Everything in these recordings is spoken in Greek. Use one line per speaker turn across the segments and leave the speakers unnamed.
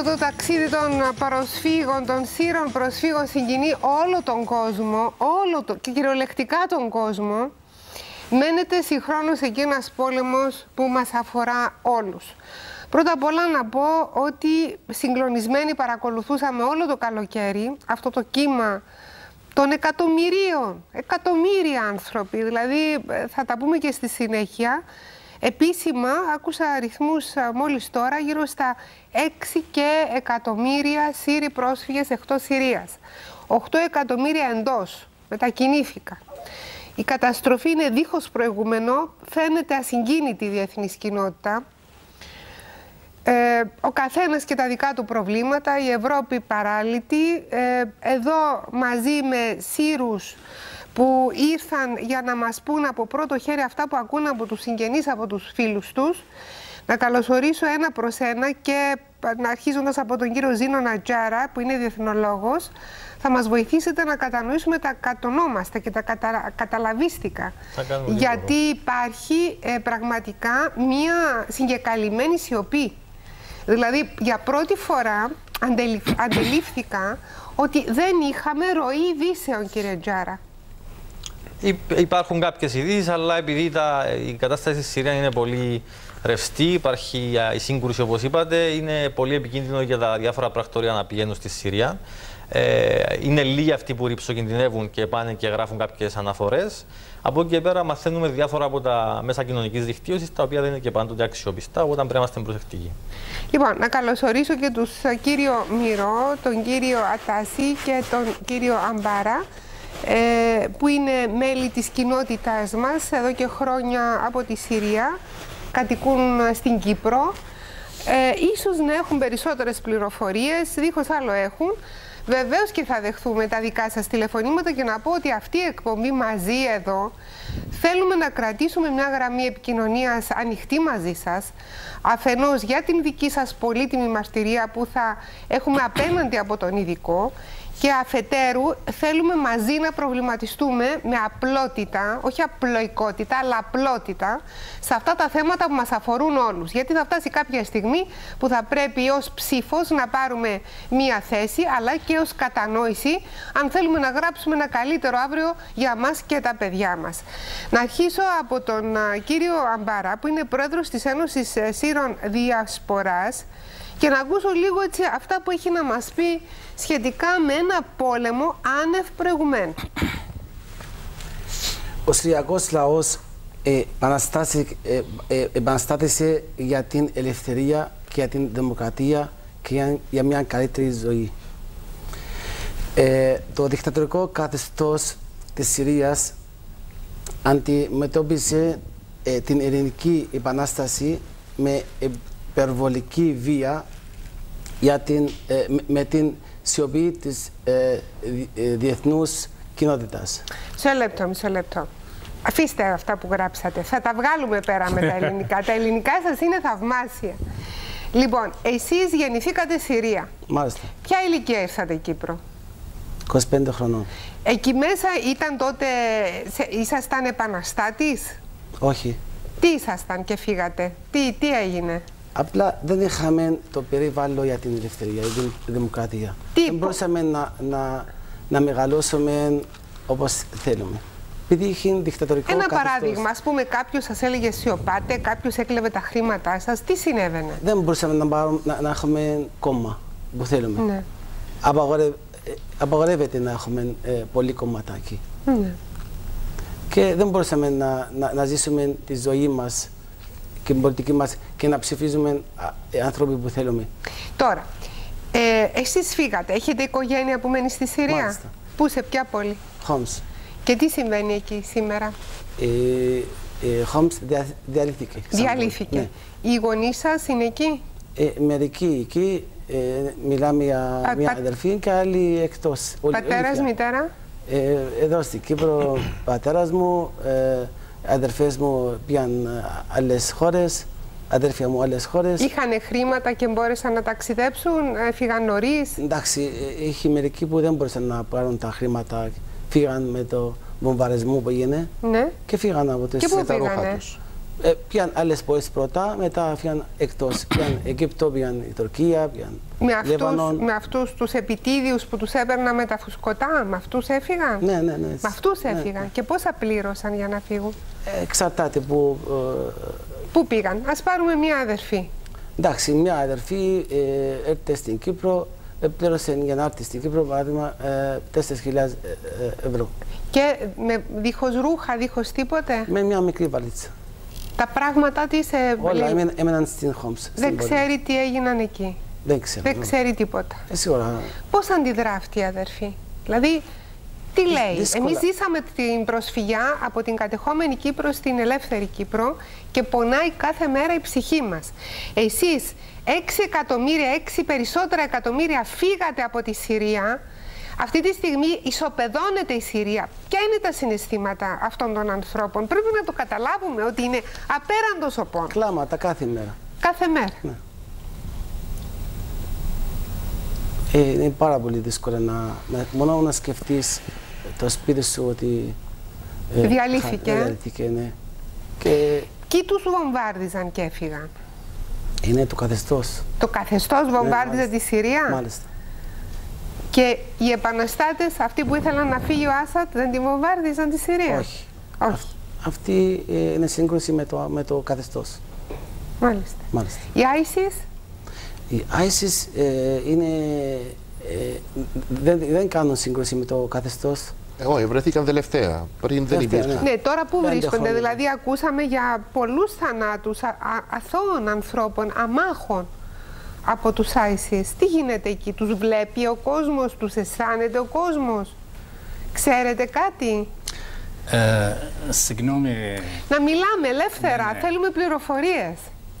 το ταξίδι των προσφύγων, των Σύρων προσφύγων συγκινεί όλο τον κόσμο, και κυριολεκτικά τον κόσμο, μένεται συγχρόνως εκεί ένας πόλεμος που μας αφορά όλους. Πρώτα απ' όλα να πω ότι συγκλονισμένοι παρακολουθούσαμε όλο το καλοκαίρι αυτό το κύμα των εκατομμύρια άνθρωποι, δηλαδή θα τα πούμε και στη συνέχεια. Επίσημα άκουσα αριθμούς μόλις τώρα, γύρω στα 6 και εκατομμύρια Σύριοι πρόσφυγες εκτός Συρίας. 8 εκατομμύρια εντός, μετακινήθηκαν. Η καταστροφή είναι δίχως προηγούμενο, φαίνεται ασυγκίνητη η διεθνής κοινότητα. Ο καθένας και τα δικά του προβλήματα, η Ευρώπη παράλυτη, εδώ μαζί με Σύρους που ήρθαν για να μας πούν από πρώτο χέρι αυτά που ακούν από τους συγγενείς, από τους φίλους τους. Να καλωσορίσω ένα προς ένα και αρχίζοντας από τον κύριο Ζήνο Νατζάρα, που είναι διεθνολόγος, θα μας βοηθήσετε να κατανοήσουμε τα κατονόμαστα και τα καταλαβίστικα. Γιατί υπάρχει πραγματικά μια συγκεκαλυμμένη σιωπή. Δηλαδή, για πρώτη φορά αντελήφθηκα ότι δεν είχαμε ροή ειδήσεων, κύριε Τζάρα.
Υπάρχουν κάποιες ειδήσεις, αλλά επειδή η κατάσταση στη Συρία είναι πολύ ρευστή, υπάρχει η σύγκρουση όπως είπατε, είναι πολύ επικίνδυνο για τα διάφορα πρακτορία να πηγαίνουν στη Συρία. Είναι λίγοι αυτοί που ρυψοκινδυνεύουν και πάνε και γράφουν κάποιες αναφορές. Από εκεί και πέρα μαθαίνουμε διάφορα από τα μέσα κοινωνικής δικτύωσης, τα οποία δεν είναι και πάντοτε αξιόπιστα, οπότε πρέπει να είμαστε προσεκτικοί.
Λοιπόν, να καλωσορίσω και τους κύριο Μυρό, τον κύριο Ατάση και τον κύριο Αμπάρα, που είναι μέλη της κοινότητας μας εδώ και χρόνια από τη Συρία, κατοικούν στην Κύπρο. Ίσως να έχουν περισσότερες πληροφορίες, δίχως άλλο έχουν. Βεβαίως και θα δεχθούμε τα δικά σας τηλεφωνήματα και να πω ότι αυτή η εκπομπή μαζί εδώ θέλουμε να κρατήσουμε μια γραμμή επικοινωνίας ανοιχτή μαζί σας, αφενός για την δική σας πολύτιμη μαρτυρία που θα έχουμε απέναντι από τον ειδικό, και αφετέρου θέλουμε μαζί να προβληματιστούμε με απλότητα, όχι απλοϊκότητα, αλλά απλότητα, σε αυτά τα θέματα που μας αφορούν όλους. Γιατί θα φτάσει κάποια στιγμή που θα πρέπει ως ψήφος να πάρουμε μία θέση, αλλά και ως κατανόηση, αν θέλουμε να γράψουμε ένα καλύτερο αύριο για μας και τα παιδιά μας. Να αρχίσω από τον κύριο Αμπάρα, που είναι πρόεδρος της Ένωσης Σύρων Διασποράς, και να ακούσω λίγο έτσι αυτά που έχει να μας πει σχετικά με ένα πόλεμο άνευ προηγουμένου.
Ο Συριακός λαός επαναστάτησε για την ελευθερία και για την δημοκρατία και για μια καλύτερη ζωή. Το δικτατορικό καθεστώς της Συρίας αντιμετώπισε την ειρηνική επανάσταση με υπερβολική βία με την σιωπή της διεθνούς κοινότητας.
Μισό λεπτό. Αφήστε αυτά που γράψατε. Θα τα βγάλουμε πέρα με τα ελληνικά. Τα ελληνικά σας είναι θαυμάσια. Λοιπόν, εσείς γεννηθήκατε Συρία.
Μάλιστα.
Ποια ηλικία ήρθατε Κύπρο?
25 χρονών.
Εκεί μέσα ήταν τότε, ήσασταν επαναστάτης?
Όχι.
Τι ήσασταν και φύγατε? Τι έγινε?
Απλά δεν είχαμε το περιβάλλον για την ελευθερία, για την δημοκρατία. Δεν μπορούσαμε να μεγαλώσουμε όπως θέλουμε. Επειδή είχε δικτατορικό
Ένα
καθεστώς.
παράδειγμα, ας πούμε, κάποιος σας έλεγε σιωπάτε, κάποιος έκλεβε τα χρήματά σας, τι συνέβαινε?
Δεν μπορούσαμε να έχουμε κόμμα που θέλουμε.
Ναι.
Απαγορεύεται να έχουμε πολύ κομματάκι.
Ναι.
Και δεν μπορούσαμε να ζήσουμε τη ζωή μας και την πολιτική μας και να ψηφίζουμε άνθρωποι που θέλουμε.
Τώρα, εσείς φύγατε. Έχετε οικογένεια που μένει στη Συρία?
Μάλιστα.
Πού, σε ποια πόλη?
Χόμς.
Και τι συμβαίνει εκεί σήμερα?
Χόμς διαλύθηκε.
Διαλύθηκε.
Ναι.
Οι γονείς σας είναι εκεί?
Μερικοί εκεί, μιλάμε για μια αδελφή και άλλοι εκτός.
Πατέρας, μητέρα?
Εδώ στην Κύπρο, πατέρας μου, αδερφές μου πήγαν άλλες χώρες, αδέρφια μου άλλες χώρες.
Είχαν χρήματα και μπόρεσαν να ταξιδέψουν, έφυγαν νωρίς?
Εντάξει, είχε μερικοί που δεν μπορούσαν να πάρουν τα χρήματα, φύγαν με το βομβαρισμό που έγινε,
ναι.
και φύγαν από τις τα ρούχα τους. Πήγαν άλλες πόλεις πρώτα, μετά πήγαν εκτός. Πήγαν Αίγυπτο, πήγαν η Τουρκία, πήγαν Λίβανο.
Με αυτούς τους επιτίδιους που τους έπαιρναν με τα φουσκωτά, με αυτούς έφυγαν?
Ναι.
Με αυτούς έφυγαν. Και πόσα πλήρωσαν για να φύγουν?
Εξαρτάται που...
Πού πήγαν? Ας πάρουμε μια αδερφή.
Εντάξει, μια αδερφή έρθει στην Κύπρο, πλήρωσε για να έρθει στην Κύπρο, παράδειγμα, 4.000 ευρώ.
Και δίχως ρούχα, δίχως τίποτε?
Με μια μικρή βαλίτσα.
Τα πράγματά της...
Όλα έμεναν στην Χόμς.
Δεν ξέρει τι έγιναν εκεί.
Δεν
ξέρει τίποτα.
Σίγουρα.
Πώς αντιδρά αυτή η αδερφή? Δηλαδή, τι λέει? Εμείς ζήσαμε την προσφυγιά από την κατεχόμενη Κύπρο στην ελεύθερη Κύπρο και πονάει κάθε μέρα η ψυχή μας. Εσείς 6 εκατομμύρια, 6 περισσότερα εκατομμύρια φύγατε από τη Συρία. Αυτή τη στιγμή ισοπεδώνεται η Συρία. Ποια είναι τα συναισθήματα αυτών των ανθρώπων? Πρέπει να το καταλάβουμε ότι είναι απέραντος ο πόνος.
Κλάματα κάθε μέρα.
Κάθε μέρα.
Ναι. Είναι πάρα πολύ δύσκολο μόνο να σκεφτείς το σπίτι σου ότι
διαλύθηκε.
Ναι.
Ποιοι τους βομβάρδιζαν και έφυγαν?
Είναι το καθεστώς.
Το καθεστώς βομβάρδιζε τη Συρία?
Μάλιστα.
Και οι επαναστάτες, αυτοί που ήθελαν να φύγει ο Άσαντ, δεν τη βομβάρδιζαν τη Συρία?
Όχι. Αυτή είναι σύγκρουση με το καθεστώς.
Μάλιστα. Η ISIS?
Η ISIS δεν κάνουν σύγκρουση με το καθεστώς.
Όχι, βρεθήκαν τελευταία. Πριν δεν υπήρχαν.
Ναι, τώρα που βρίσκονται? Δηλαδή, ακούσαμε για πολλούς θανάτους αθώων ανθρώπων, αμάχων από τους ISIS. Τι γίνεται εκεί? Τους βλέπει ο κόσμος? Τους αισθάνεται ο κόσμος? Ξέρετε κάτι?
Συγγνώμη.
Να μιλάμε ελεύθερα. Ναι. Θέλουμε πληροφορίες.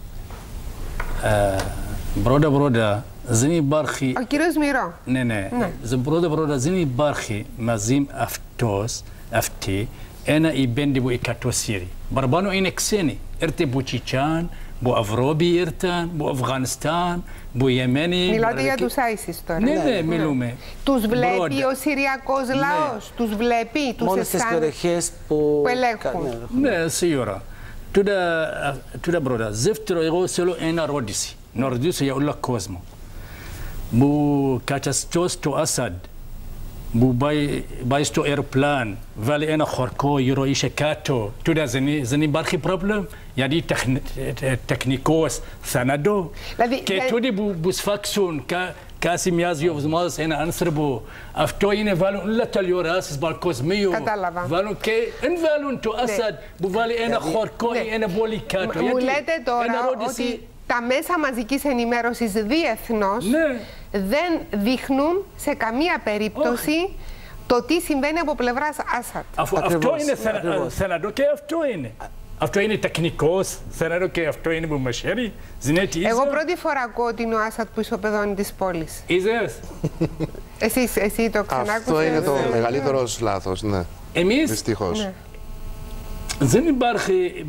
Πρώτα, δεν υπάρχει...
Ο κύριος Μυρό.
Ναι. Πρώτα, δεν υπάρχει μαζί αυτή ένα ή 500 Σύριοι. Παραπάνω είναι ξένοι. Έρθε από Τσιτσάν, από Ευρώπη ήρθαν, από Αφγανιστάν, από Ιεμένη.
Μιλάτε για τους ISIS τώρα?
Ναι, μιλούμε.
Τους βλέπει ο Συριακός λαός? Τους βλέπει, τους
μόνο στις περιοχές που
ελέγχουν?
Ναι, σίγουρα. Τούτα πρώτα. Δεύτερο, εγώ θέλω ένα ερώτηση. Να ρωτήσω για όλο κόσμο. Που καθεστώς του Ασαντ, που πάει στο αεροπλάν, βάλει ένα χορκό γύρω είσαι κάτω, τούτα δεν υπάρχει πρόβλημα? Γιατί τεχνικός θάνατο. Και τούτοι που σφάξουν κάθε μοιάζει εβδομάδας ένα άνθρωπο, αυτό είναι βάλουν όλα τα τηλεοράσεις παγκοσμίως.
Κατάλαβα.
Βάλουν και δεν βάλουν το Ασαντ που βάλει ένα χορκό ή ένα πολύ κάτω.
Μου λέτε τώρα ότι τα μέσα μαζικής ενημέρωσης διεθνώς δεν δείχνουν σε καμία περίπτωση το τι συμβαίνει από πλευράς Άσαντ.
Αυτό είναι θάνατο και αυτό είναι. Αυτό είναι τεχνικός θάνατο και αυτό είναι που μας χαίρει.
Εγώ πρώτη φορά ακούω ότι είναι ο Άσαντ που ισοπεδώνει τις πόλεις.
Είδες?
Εσύ το ξανάκουσες?
Αυτό είναι το μεγαλύτερος λάθος, ναι.
Εμείς
δυστυχώς.
δεν υπάρχει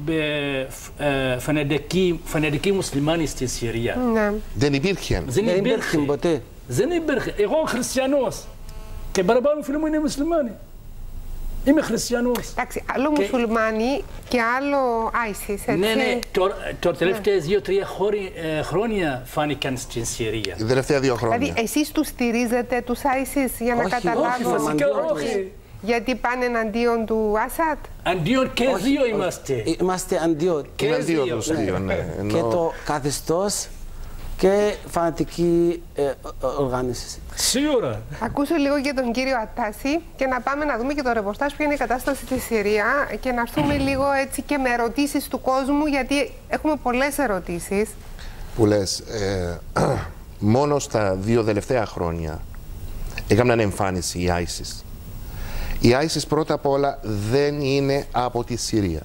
φανατικοί μουσουλμάνοι στη Συρία.
Δεν υπήρχε.
Δεν υπήρχε ποτέ.
Δεν υπήρχε. Εγώ χριστιανός και παραπάνω φίλοι μου είναι μουσουλμάνοι. Είμαι χριστιανός.
Εντάξει, άλλο μουσουλμάνοι και άλλο ISIS, έτσι.
Ναι. Το τελευταία 2-3 χρόνια φάνηκαν στην Συρία.
Τα τελευταία 2 χρόνια.
Δηλαδή, εσείς τους στηρίζετε τους ISIS για να καταλάβω?
Όχι, φυσικά όχι.
Γιατί πάνε εναντίον του Άσαντ?
Αντίον και δύο είμαστε.
Είμαστε αντίον.
Και τους δύο, ναι.
Και το καθεστώς και φανατική οργάνωση.
Σίγουρα.
Ακούσω λίγο για τον κύριο Ατάση και να πάμε να δούμε και το ρεπορτάζ ποια είναι η κατάσταση στη Συρία και να έρθουμε λίγο έτσι και με ερωτήσεις του κόσμου, γιατί έχουμε πολλές ερωτήσεις.
Που λες, μόνο στα 2 τελευταία χρόνια έκαναν εμφάνιση η ISIS. Η ISIS πρώτα απ' όλα δεν είναι από τη Συρία.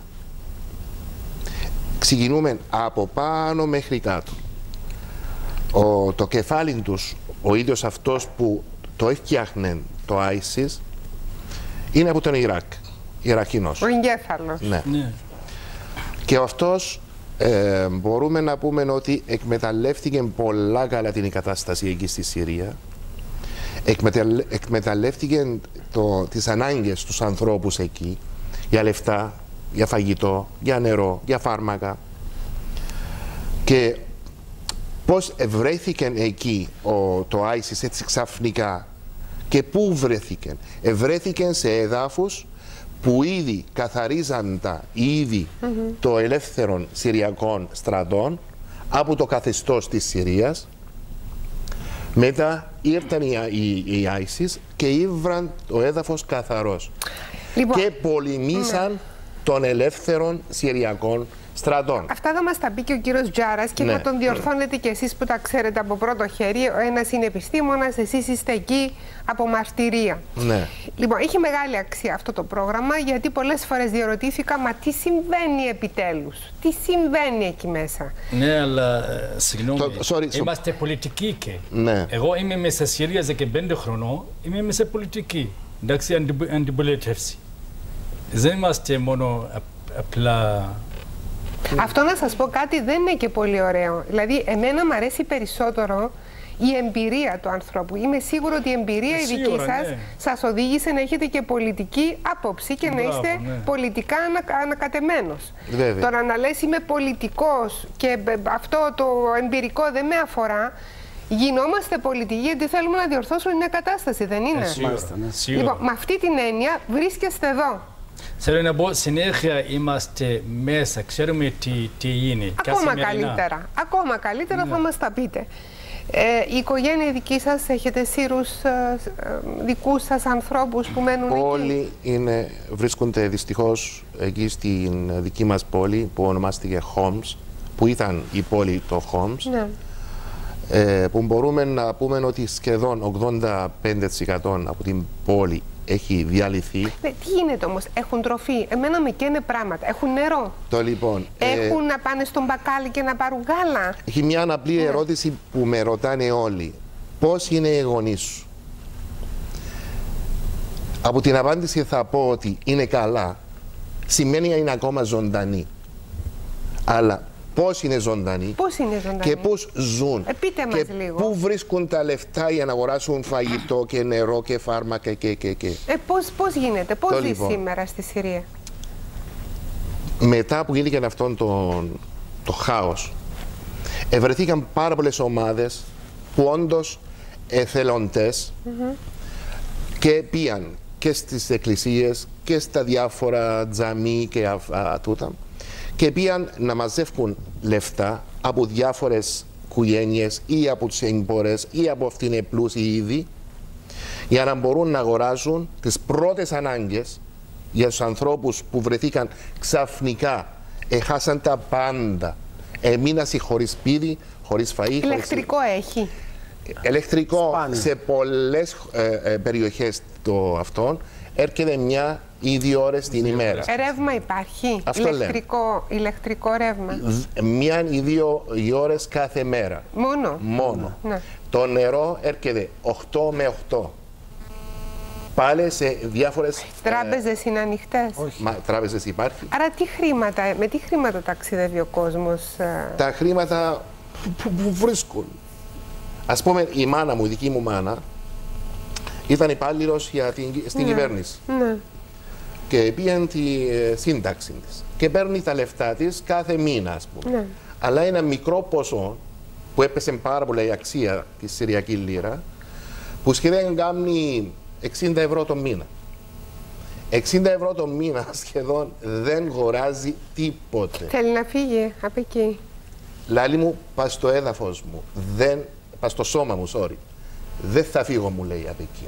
Ξεκινούμε από πάνω μέχρι κάτω. Το κεφάλι τους, ο ίδιος αυτός που το έφτιαχνε το ISIS, είναι από τον Ιράκ, Ιρακινός.
Ο εγκέφαλος.
Ναι. Και αυτός μπορούμε να πούμε ότι εκμεταλλεύτηκε πολλά καλά την κατάσταση εκεί στη Συρία. Εκμεταλλεύτηκε τις ανάγκες τους ανθρώπους εκεί για λεφτά, για φαγητό, για νερό, για φάρμακα. Και πώς βρέθηκε εκεί το ISIS έτσι ξαφνικά και πού βρέθηκε. Βρέθηκε σε εδάφους που ήδη καθαρίζαν τα ήδη το ελεύθερων Συριακών στρατών από το καθεστώς της Συρίας. Μετά ήρθαν οι ISIS και ήβραν το έδαφος καθαρός. Λοιπόν, και πολεμήσαν των ελεύθερων Συριακών στρατών.
Αυτά θα μας τα πει και ο κύριος Τζάρας και θα τον διορθώνετε κι εσείς που τα ξέρετε από πρώτο χέρι. Ο ένας είναι επιστήμονας, εσείς είστε εκεί από μαρτυρία.
Ναι.
Λοιπόν, έχει μεγάλη αξία αυτό το πρόγραμμα, γιατί πολλές φορές διερωτήθηκα, μα τι συμβαίνει επιτέλους, τι συμβαίνει εκεί μέσα.
Ναι, αλλά συγγνώμη, είμαστε πολιτικοί και.
Ναι.
Εγώ είμαι μέσα στη Συρία 15 χρονών, είμαι μέσα πολιτική. Εντάξει, αντιπολίτευση. Δεν είμαστε μόνο απλά.
Αυτό να σας πω κάτι δεν είναι και πολύ ωραίο. Δηλαδή, εμένα μου αρέσει περισσότερο η εμπειρία του ανθρώπου. Είμαι σίγουρη ότι η εμπειρία η δική σας σας οδήγησε να έχετε και πολιτική άποψη και να είστε πολιτικά ανακατεμένος. Τώρα να λες είμαι πολιτικός και αυτό το εμπειρικό δεν με αφορά, γινόμαστε πολιτικοί γιατί θέλουμε να διορθώσουμε μια κατάσταση, δεν είναι? Λοιπόν, με αυτή την έννοια βρίσκεστε εδώ.
Θέλω να πω, συνέχεια είμαστε μέσα, ξέρουμε τι είναι.
Ακόμα καλύτερα, ακόμα καλύτερα θα μας τα πείτε. Η οικογένεια δική σας, έχετε Σύρους δικούς σας ανθρώπους που μένουν εκεί?
Όλοι βρίσκονται δυστυχώς εκεί στην δική μας πόλη που ονομάστηκε Χόμς, που ήταν η πόλη το Χόμς, που μπορούμε να πούμε ότι σχεδόν 85% από την πόλη έχει διαλυθεί.
Τι γίνεται όμως, έχουν τροφή, εμένα με καίνε πράγματα, έχουν νερό, έχουν να πάνε στον μπακάλι και να πάρουν γάλα.
Έχει μια απλή ερώτηση που με ρωτάνε όλοι. Πώς είναι οι γονείς σου? Από την απάντηση θα πω ότι είναι καλά, σημαίνει είναι ακόμα ζωντανοί. Αλλά πώς είναι ζωντανοί, και πώς ζουν,
πείτε μας
και
λίγο.
πού βρίσκουν τα λεφτά για να αγοράσουν φαγητό και νερό και φάρμακα και.
Πώς γίνεται, πώς ζει σήμερα στη Συρία?
Μετά που γίνηκε αυτόν το χάος, βρεθήκαν πάρα πολλές ομάδες που όντως εθελοντές και πήγαν και στις εκκλησίες και στα διάφορα τζαμί και τούτα, και πήγαν να μαζεύουν λεφτά από διάφορες οικογένειες ή από τους εμπόρες ή από αυτήν είναι πλούσιοι ήδη, για να μπορούν να αγοράζουν τις πρώτες ανάγκες για τους ανθρώπους που βρεθήκαν ξαφνικά, έχασαν τα πάντα, έμειναν χωρίς σπίτι, χωρίς φαΐ.
Ηλεκτρικό έχει?
Ηλεκτρικό σε πολλές περιοχές αυτών έρχεται 1 ή 2 ώρες την ημέρα.
Ρεύμα υπάρχει?
Αυτό
ηλεκτρικό ρεύμα?
1 ή 2 ώρες κάθε μέρα.
Μόνο. Ναι.
Το νερό έρχεται 8 με 8. Πάλι σε διάφορες...
Τράπεζες είναι ανοιχτές?
Όχι. Τράπεζες υπάρχει.
Άρα με τι χρήματα ταξιδεύει ο κόσμος?
Τα χρήματα που βρίσκουν. Ας πούμε, η μάνα μου, η δική μου μάνα, ήταν υπάλληλος στην κυβέρνηση. Και πήγαινε τη σύνταξη της. Και παίρνει τα λεφτά της κάθε μήνα, ας πούμε. Αλλά ένα μικρό ποσό, που έπεσε πάρα πολλά η αξία της Συριακής Λίρα, που σχεδόν κάνει 60 ευρώ το μήνα. 60 ευρώ το μήνα σχεδόν δεν αγοράζει τίποτε.
Θέλει να φύγει από εκεί.
Λάλη μου, πας στο έδαφος μου, πας στο σώμα μου, δεν θα φύγω, μου λέει, από εκεί.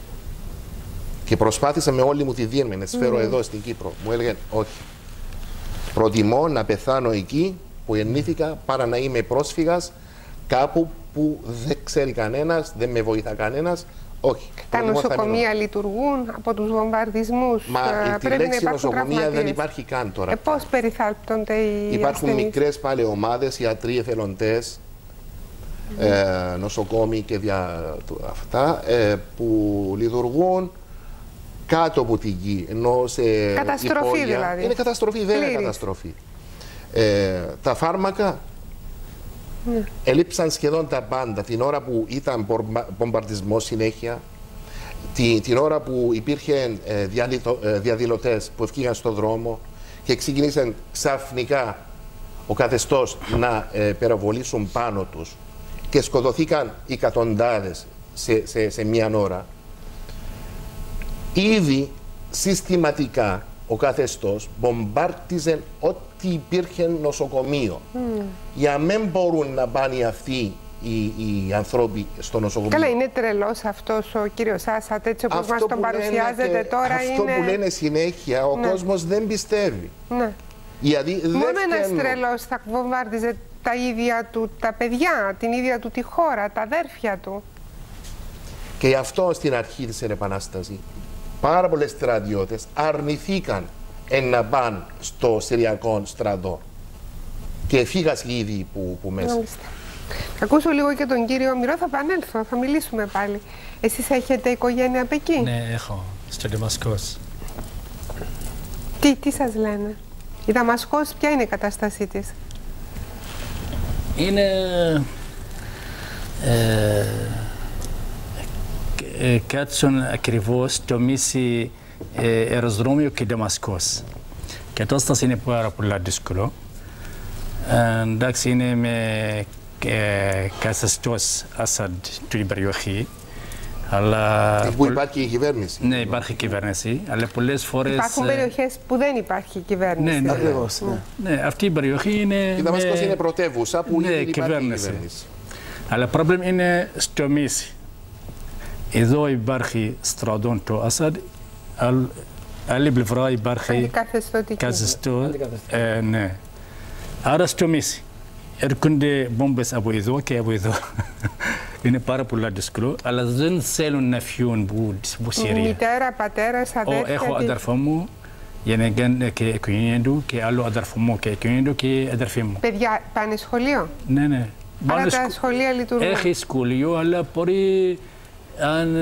Και προσπάθησα με όλη μου τη δύναμη να σφέρω εδώ στην Κύπρο. Μου έλεγαν όχι. Προτιμώ να πεθάνω εκεί που γεννήθηκα παρά να είμαι πρόσφυγας κάπου που δεν ξέρει κανένας, δεν με βοηθά κανένας. Όχι.
Τα νοσοκομεία λειτουργούν από τους βομβαρδισμούς?
Μα τη λέξη νοσοκομεία δεν υπάρχει καν τώρα.
Πώς περιθάλπτονται οι
Υπάρχουν μικρές πάλι ομάδες, ιατροί, εθελοντές, νοσοκόμοι και αυτά που λειτουργούν κάτω από τη γη, ενώ σε
καταστροφή
υπόγεια,
δηλαδή.
Είναι καταστροφή, δεν είναι καταστροφή. Τα φάρμακα ελείψαν σχεδόν τα πάντα. Την ώρα που ήταν μπομπαρδισμός συνέχεια, την ώρα που υπήρχαν διαδηλωτές που ευκήγαν στον δρόμο και ξεκίνησε ξαφνικά ο καθεστώς να πυροβολήσουν πάνω τους και σκοτωθήκαν εκατοντάδες σε μία ώρα, ήδη συστηματικά ο καθεστώς μπομπάρτιζε ό,τι υπήρχε νοσοκομείο για να μην μπορούν να πάνε αυτοί οι άνθρωποι στο νοσοκομείο.
Καλά, είναι τρελός αυτός ο κύριος Άσαντ, έτσι όπως μας τον παρουσιάζεται τώρα.
Αυτό που λένε συνέχεια, ο κόσμος δεν πιστεύει.
Ναι. Μόνο ένας τρελός θα βομβάρδιζε τα ίδια του τα παιδιά, την ίδια του τη χώρα, τα αδέρφια του.
Και γι' αυτό στην αρχή της Επανάστασης πάρα πολλές στρατιώτες αρνηθήκαν να πάνε στο Συριακό στρατό και φύγαν ήδη που μέσα.
Θα ακούσω λίγο και τον κύριο Μυρό, θα επανέλθω, θα μιλήσουμε πάλι. Εσείς έχετε οικογένεια από εκεί?
Ναι, έχω, στο Δαμασκός.
Τι σας λένε? Η Δαμασκός ποια είναι η κατάστασή της?
Είναι κάτσον ακριβώς στο μίση αεροδρόμιο και Δαμασκός. Η κατάσταση είναι πάρα πολύ δύσκολο. Εντάξει, είναι με καθεστώς Ασάντ στην περιοχή. Αλλά
που υπάρχει η κυβέρνηση.
Ναι, υπάρχει κυβέρνηση, αλλά πολλές φορές...
Υπάρχουν περιοχές που δεν υπάρχει κυβέρνηση.
Ναι,
ακριβώς.
Ναι, αυτή η περιοχή είναι...
Η Δαμασκός είναι πρωτεύουσα που
ναι,
υπάρχει
κυβέρνηση. Αλλά το πρόβλημα είναι στο μίση. Εδώ υπάρχει στρατόν του Ασάντ, άλλη πλευρά υπάρχει καθεστώς. Ναι. Άρα στο μίση. Έρχονται μπόμπες από εδώ και από εδώ. Είναι πάρα πολύ δύσκολο, αλλά δεν θέλουν να φύγουν από Συρία.
Μητέρα, πατέρας, αδέρφια.
Έχω αδερφό μου και οικογένεια του και άλλο αδερφό μου και οικογένεια του και αδερφή μου.
Παιδιά πάνε σχολείο?
Ναι, ναι.
Άρα τα σχολεία λειτουργούν?
Έχει σχολείο, αλλά μπορεί αν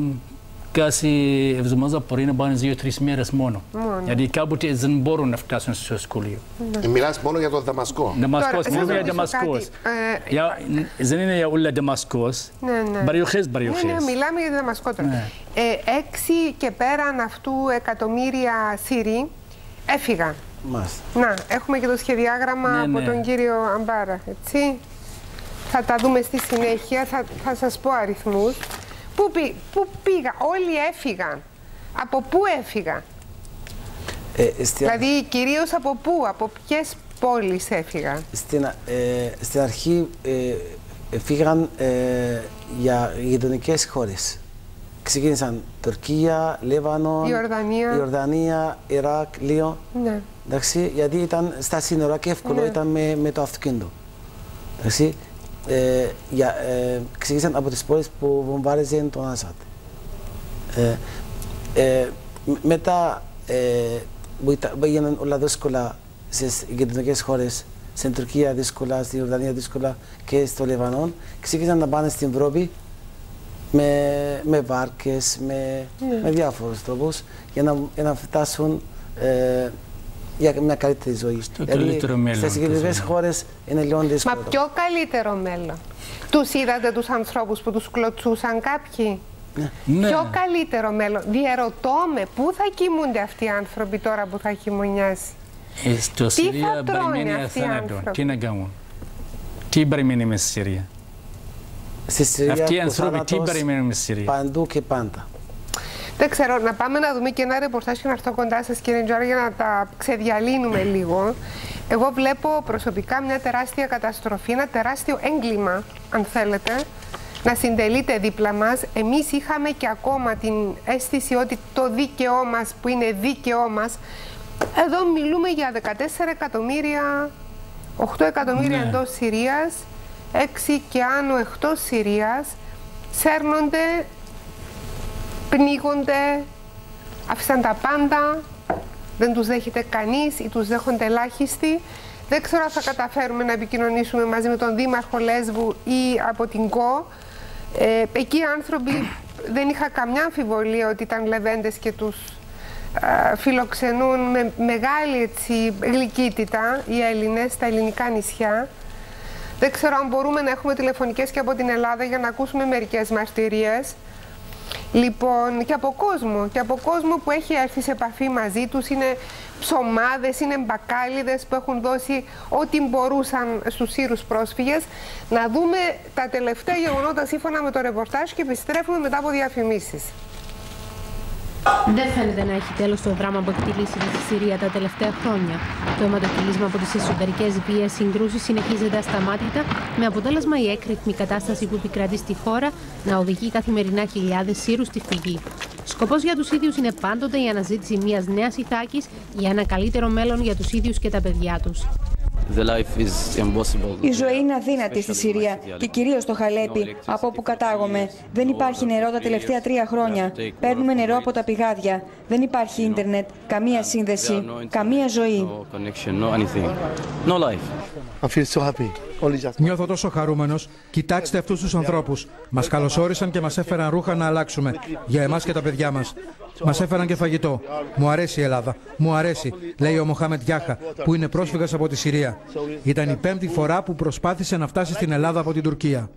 κάθε εβδομάδα μπορεί να πάνε 2-3 μέρες μόνο. Γιατί κάποτε δεν μπορούν να φτάσουν στο σχολείο.
Μιλάς μόνο για το Δαμασκό.
Δαμασκός, μιλούμε για Δαμασκός. Δεν είναι για όλα Δαμασκός. Περιοχές.
Ναι, μιλάμε για Δαμασκό τώρα. 6 και πέραν αυτού εκατομμύρια Σύριοι έφυγαν. Να, έχουμε και το σχεδιάγραμμα από τον κύριο Αμπάρα, έτσι. Θα τα δούμε στη συνέχεια, θα σας πω αριθμούς. Πού πήγα, όλοι έφυγαν. Από πού έφυγαν? Δηλαδή κυρίως από πού, από ποιες πόλεις έφυγαν?
Στην αρχή φύγαν για γειτονικές χώρες. Ξεκίνησαν Τουρκία, Λίβανο, Ιορδανία, Ιράκ, Λίο.
Ναι.
Εντάξει, γιατί ήταν στα σύνορα και εύκολο ήταν με το αυτοκίνητο. Εντάξει. Ξεκίνησαν από τις πόλεις που βομβάριζαν τον Ασάντ. Μετά έγιναν όλα δύσκολα στις γειτονικές χώρες, στην Τουρκία δύσκολα, στην Ιορδανία δύσκολα και στο Λιβανό. Ξεκίνησαν να πάνε στην Ευρώπη με βάρκες, με διάφορους τρόπους για να φτάσουν για μια καλύτερη ζωή. Στις γειτονικές χώρες είναι λίγο δύσκολο.
Μα πιο καλύτερο μέλλον. Τους είδατε τους ανθρώπους που τους κλωτσούσαν κάποιοι?
Ναι.
Πιο καλύτερο μέλλον. Διερωτώ με, πού θα κοιμούνται αυτοί οι άνθρωποι τώρα που θα χειμωνιάσει?
Στο Συρία περιμένει αθάνατο. Τι να κάνουν? Τι περιμένει με στη Συρία? Αυτοί οι άνθρωποι τι περιμένουν με στη Συρία?
Παντού και πάντα.
Δεν ξέρω, να πάμε να δούμε και ένα ρεπορτάζ και να έρθω κοντά σας, κύριε Τζόρα, για να τα ξεδιαλύνουμε λίγο. Εγώ βλέπω προσωπικά μια τεράστια καταστροφή, ένα τεράστιο έγκλημα, αν θέλετε, να συντελείται δίπλα μας. Εμείς είχαμε και ακόμα την αίσθηση ότι το δίκαιό μας, που είναι δίκαιό μας, εδώ μιλούμε για 14 εκατομμύρια, 8 εκατομμύρια εντός Συρίας, 6 και άνω εκτός Συρίας, σέρνονται, πνίγονται, άφησαν τα πάντα, δεν τους δέχεται κανείς ή τους δέχονται ελάχιστοι. Δεν ξέρω αν θα καταφέρουμε να επικοινωνήσουμε μαζί με τον Δήμαρχο Λέσβου ή από την ΚΟ. Εκεί οι άνθρωποι δεν είχα καμιά αμφιβολία ότι ήταν λεβέντες και τους φιλοξενούν με μεγάλη γλυκύτητα οι Έλληνες στα ελληνικά νησιά. Δεν ξέρω αν μπορούμε να έχουμε τηλεφωνικές και από την Ελλάδα για να ακούσουμε μερικές μαρτυρίες. Λοιπόν, και από κόσμο που έχει έρθει σε επαφή μαζί τους, είναι ψωμάδες, είναι μπακάλιδες που έχουν δώσει ό,τι μπορούσαν στους Σύρους πρόσφυγες. Να δούμε τα τελευταία γεγονότα σύμφωνα με το ρεπορτάζ και επιστρέφουμε μετά από διαφημίσεις.
Δεν φαίνεται να έχει τέλος το δράμα που εκτελήσεται στη Συρία τα τελευταία χρόνια. Το αιματοκύλισμα από τις εσωτερικές βίες συγκρούσεις συνεχίζεται ασταμάτητα, με αποτέλεσμα η έκρηκμη κατάσταση που επικρατεί στη χώρα να οδηγεί καθημερινά χιλιάδες Σύρους στη φυγή. Σκοπός για τους ίδιους είναι πάντοτε η αναζήτηση μιας νέας Ιθάκης για ένα καλύτερο μέλλον για τους ίδιους και τα παιδιά τους.
Η ζωή είναι αδύνατη στη Συρία και κυρίως στο Χαλέπι, από όπου κατάγομαι. Δεν υπάρχει νερό τα τελευταία 3 χρόνια. Παίρνουμε νερό από τα πηγάδια. Δεν υπάρχει ίντερνετ, καμία σύνδεση, καμία ζωή.
Νιώθω τόσο χαρούμενος. Κοιτάξτε αυτούς τους ανθρώπους. Μας καλωσόρισαν και μας έφεραν ρούχα να αλλάξουμε. Για εμάς και τα παιδιά μας. Μας έφεραν και φαγητό. Μου αρέσει η Ελλάδα. Μου αρέσει, λέει ο Μοχάμετ Γιάχα, που είναι πρόσφυγας από τη Συρία. Ήταν η 5η φορά που προσπάθησε να φτάσει στην Ελλάδα από την Τουρκία.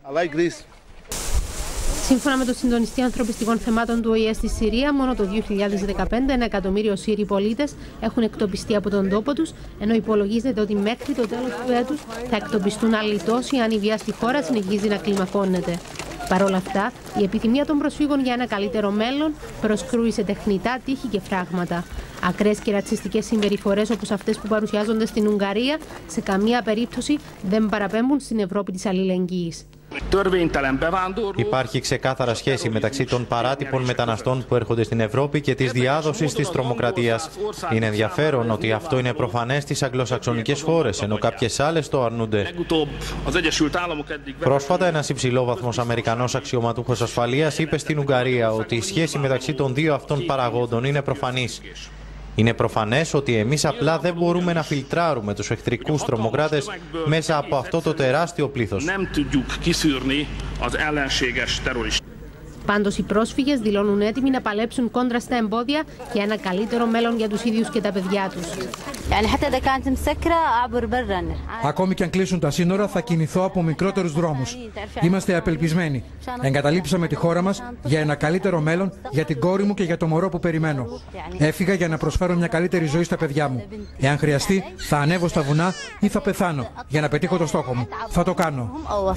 Σύμφωνα με το Συντονιστή Ανθρωπιστικών Θεμάτων του ΟΗΕ στη Συρία, μόνο το 2015 1 εκατομμύριο Σύριοι πολίτες έχουν εκτοπιστεί από τον τόπο τους, ενώ υπολογίζεται ότι μέχρι το τέλος του έτους θα εκτοπιστούν άλλοι τόσοι αν η βία στη χώρα συνεχίζει να κλιμακώνεται. Παρ' όλα αυτά, η επιθυμία των προσφύγων για ένα καλύτερο μέλλον προσκρούει σε τεχνητά τείχη και φράγματα. Ακραίες και ρατσιστικές συμπεριφορές όπως αυτές που παρουσιάζονται στην Ουγγαρία, σε καμία περίπτωση δεν παραπέμπουν στην Ευρώπη της αλληλεγγύης.
Υπάρχει ξεκάθαρα σχέση μεταξύ των παράτυπων μεταναστών που έρχονται στην Ευρώπη και της διάδοσης της τρομοκρατίας. Είναι ενδιαφέρον ότι αυτό είναι προφανές στις αγγλοσαξονικές χώρες, ενώ κάποιες άλλες το αρνούνται. Πρόσφατα, ένας υψηλόβαθμος Αμερικανός αξιωματούχος ασφαλείας είπε στην Ουγγαρία ότι η σχέση μεταξύ των δύο αυτών παραγόντων είναι προφανής. Είναι προφανές ότι εμείς απλά δεν μπορούμε να φιλτράρουμε τους εχθρικούς τρομοκράτες μέσα από αυτό το τεράστιο πλήθος.
Πάντως οι πρόσφυγες δηλώνουν έτοιμοι να παλέψουν κόντρα στα εμπόδια για ένα καλύτερο μέλλον για τους ίδιους και τα παιδιά τους.
Ακόμη και αν κλείσουν τα σύνορα, θα κινηθώ από μικρότερους δρόμους. Είμαστε απελπισμένοι. Εγκαταλείψαμε τη χώρα μας για ένα καλύτερο μέλλον για την κόρη μου και για το μωρό που περιμένω. Έφυγα για να προσφέρω μια καλύτερη ζωή στα παιδιά μου. Εάν χρειαστεί, θα ανέβω στα βουνά ή θα πεθάνω για να πετύχω το στόχο μου. Θα το κάνω.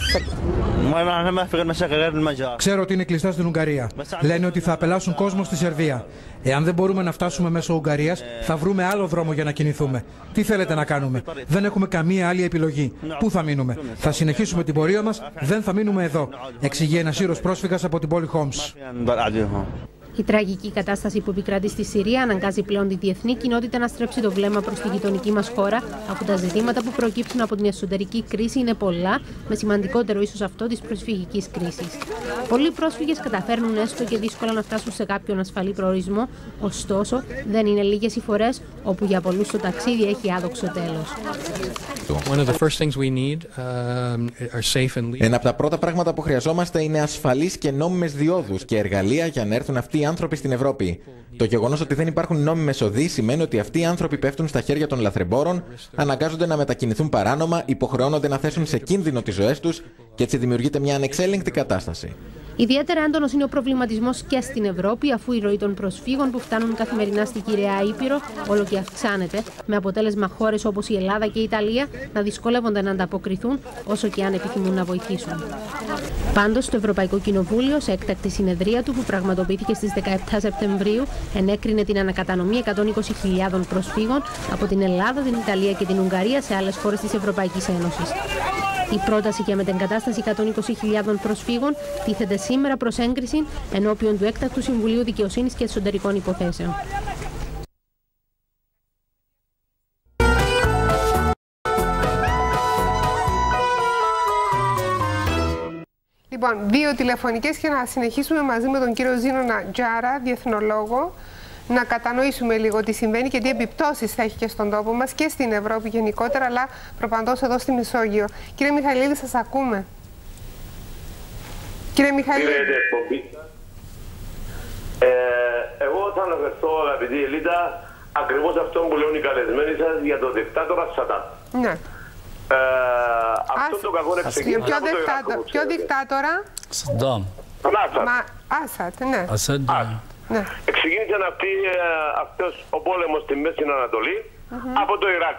Ξέρω ότι είναι κλειστά στην Ουγγαρία. Λένε ότι θα απελάσουν κόσμο στη Σερβία. Εάν δεν μπορούμε να φτάσουμε μέσω Ουγγαρίας, θα βρούμε άλλο δρόμο για να κινηθούμε. Τι θέλετε να κάνουμε? Δεν έχουμε καμία άλλη επιλογή. Πού θα μείνουμε? Θα συνεχίσουμε την πορεία μας, δεν θα μείνουμε εδώ, εξηγεί ένας Σύρος πρόσφυγας από την πόλη Χόμς.
Η τραγική κατάσταση που επικρατεί στη Συρία αναγκάζει πλέον τη διεθνή κοινότητα να στρέψει το βλέμμα προς τη γειτονική μας χώρα, αφού τα ζητήματα που προκύπτουν από την εσωτερική κρίση είναι πολλά, με σημαντικότερο ίσως αυτό της προσφυγικής κρίσης. Πολλοί πρόσφυγες καταφέρνουν έστω και δύσκολα να φτάσουν σε κάποιον ασφαλή προορισμό, ωστόσο δεν είναι λίγες οι φορές όπου για πολλούς το ταξίδι έχει άδοξο τέλος.
Ένα από τα πρώτα πράγματα που χρειαζόμαστε είναι ασφαλείς και νόμιμες διόδους και εργαλεία για να έρθουν αυτοί οι άνθρωποι στην Ευρώπη. Το γεγονός ότι δεν υπάρχουν νόμιμες οδοί σημαίνει ότι αυτοί οι άνθρωποι πέφτουν στα χέρια των λαθρεμπόρων, αναγκάζονται να μετακινηθούν παράνομα, υποχρεώνονται να θέσουν σε κίνδυνο τις ζωές τους και έτσι δημιουργείται μια ανεξέλεγκτη κατάσταση.
Ιδιαίτερα έντονος είναι ο προβληματισμός και στην Ευρώπη, αφού η ροή των προσφύγων που φτάνουν καθημερινά στη Κυραιά Ήπειρο όλο και αυξάνεται, με αποτέλεσμα χώρες όπως η Ελλάδα και η Ιταλία να δυσκολεύονται να ανταποκριθούν όσο και αν επιθυμούν να βοηθήσουν. Πάντως, το Ευρωπαϊκό Κοινοβούλιο, σε έκτακτη συνεδρία του που πραγματοποιήθηκε στις 17 Σεπτεμβρίου, ενέκρινε την ανακατανομή 120.000 προσφύγων από την Ελλάδα, την Ιταλία και την Ουγγαρία σε άλλες χώρες της Ευρωπαϊκής Ένωσης. Η πρόταση για μετεγκατάσταση 120.000 προσφύγων τίθεται σήμερα προς έγκριση ενώπιον του Έκτακτου Συμβουλίου Δικαιοσύνης και Εσωτερικών Υποθέσεων.
Λοιπόν, 2 τηλεφωνικές και να συνεχίσουμε μαζί με τον κύριο Ζήνονα Τζάρα, διεθνολόγο, να κατανοήσουμε λίγο τι συμβαίνει και τι επιπτώσεις θα έχει και στον τόπο μας και στην Ευρώπη γενικότερα, αλλά προπαντός εδώ στη Μεσόγειο. Κύριε Μιχαηλίδη, σας ακούμε. Κύριε Μιχαηλίδη.
Εγώ θα αναφερθώ, αγαπητή Ελίτα, ακριβώς αυτό που λένε οι καλεσμένοι σας για τον δικτάτορα Σαντάμ.
Ναι.
Αυτό το κακό ξεκίνησε.
Ποιο δικτάτορα?
Σαντάμ.
Μα Άσαντ, ναι.
Ασάντ.
Ναι.
Ξεκίνησε αυτός ο πόλεμος στη Μέση Ανατολή από το Ιράκ.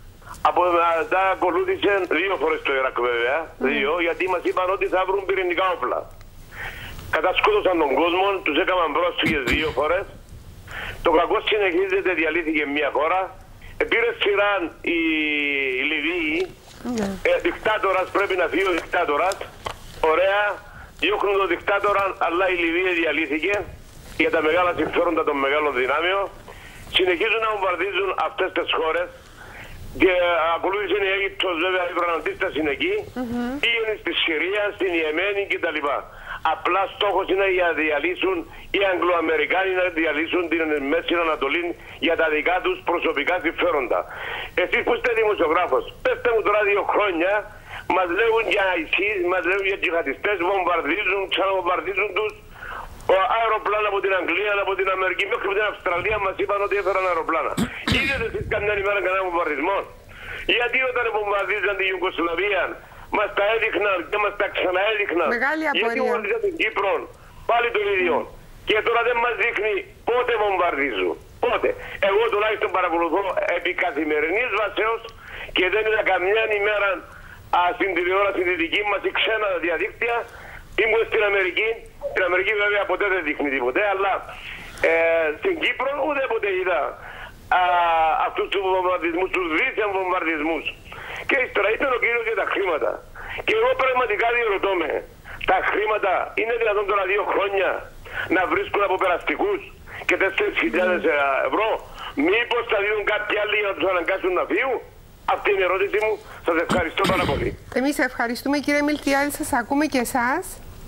Τα ακολούθησαν 2 φορές το Ιράκ βέβαια, 2, γιατί μας είπαν ότι θα βρουν πυρηνικά όπλα. Κατασκότωσαν τον κόσμο, τους έκαναν πρόσφυγες 2 φορές. Το κακό συνεχίζεται, διαλύθηκε μια χώρα. Πήρε σειρά η Λιβύη, δικτάτορας, πρέπει να φύγει ο δικτάτορας. Ωραία, διώχνουν τον δικτάτορα, αλλά η Λιβύη διαλύθηκε για τα μεγάλα συμφέροντα των μεγάλων δυνάμεων. Συνεχίζουν να βομβαρδίζουν αυτές τις χώρες. Και ακολούθησε η Αίγυπτος, βέβαια, η προναντίσταση είναι εκεί. Πήγαινε στη Συρία, στην Ιεμένη κτλ. Απλά στόχος είναι να διαλύσουν οι Αγγλοαμερικάνοι, να διαλύσουν την Μέση Ανατολή για τα δικά τους προσωπικά συμφέροντα. Εσείς που είστε δημοσιογράφος, πέστε μου τώρα 2 χρόνια, μας λέγουν για ISIS, μας λέγουν για τζιχαντιστές, βομβαρδίζουν, ξαναβομβαρδίζουν τους. Αεροπλάνα από την Αγγλία, από την Αμερική, μέχρι την Αυστραλία μας είπαν ότι έφεραν αεροπλάνα. Είδατε εσείς καμιά ημέρα κανένα βομβαρδισμό? Γιατί όταν βομβαρδίζαν την Ιουγκοσλαβία μας τα έδειχναν και μας τα ξαναέδειχναν?
Μεγάλη απορία.
Γιατί βομβαρδίζαν την Κύπρο, πάλι το ίδιο. Και τώρα δεν μας δείχνει πότε βομβαρδίζουν. Πότε? Εγώ τουλάχιστον παρακολουθώ επί καθημερινής βάσεως και δεν είδα καμιά ημέρα στην τηλεόραση τη δική μας ή ξένα διαδίκτυα. Ήμουν στην Αμερική. Στην Αμερική βέβαια ποτέ δεν δείχνει τίποτε, αλλά στην Κύπρο ουδέποτε είδα αυτούς τους βομβαρδισμούς, τους δίθεν βομβαρδισμούς. Και ύστερα ήταν ο κύριος για τα χρήματα. Και εγώ πραγματικά διερωτώ με, τα χρήματα είναι δυνατόν τώρα 2 χρόνια να βρίσκουν από περαστικούς και 4.000 ευρώ? Μήπως θα δίνουν κάποιοι άλλοι για να τους αναγκάσουν να φύγουν? Αυτή είναι η ερώτηση μου. Σας ευχαριστώ πάρα πολύ.
Εμείς ευχαριστούμε, κύριε Μιλτιάδη, σας ακούμε και εσάς.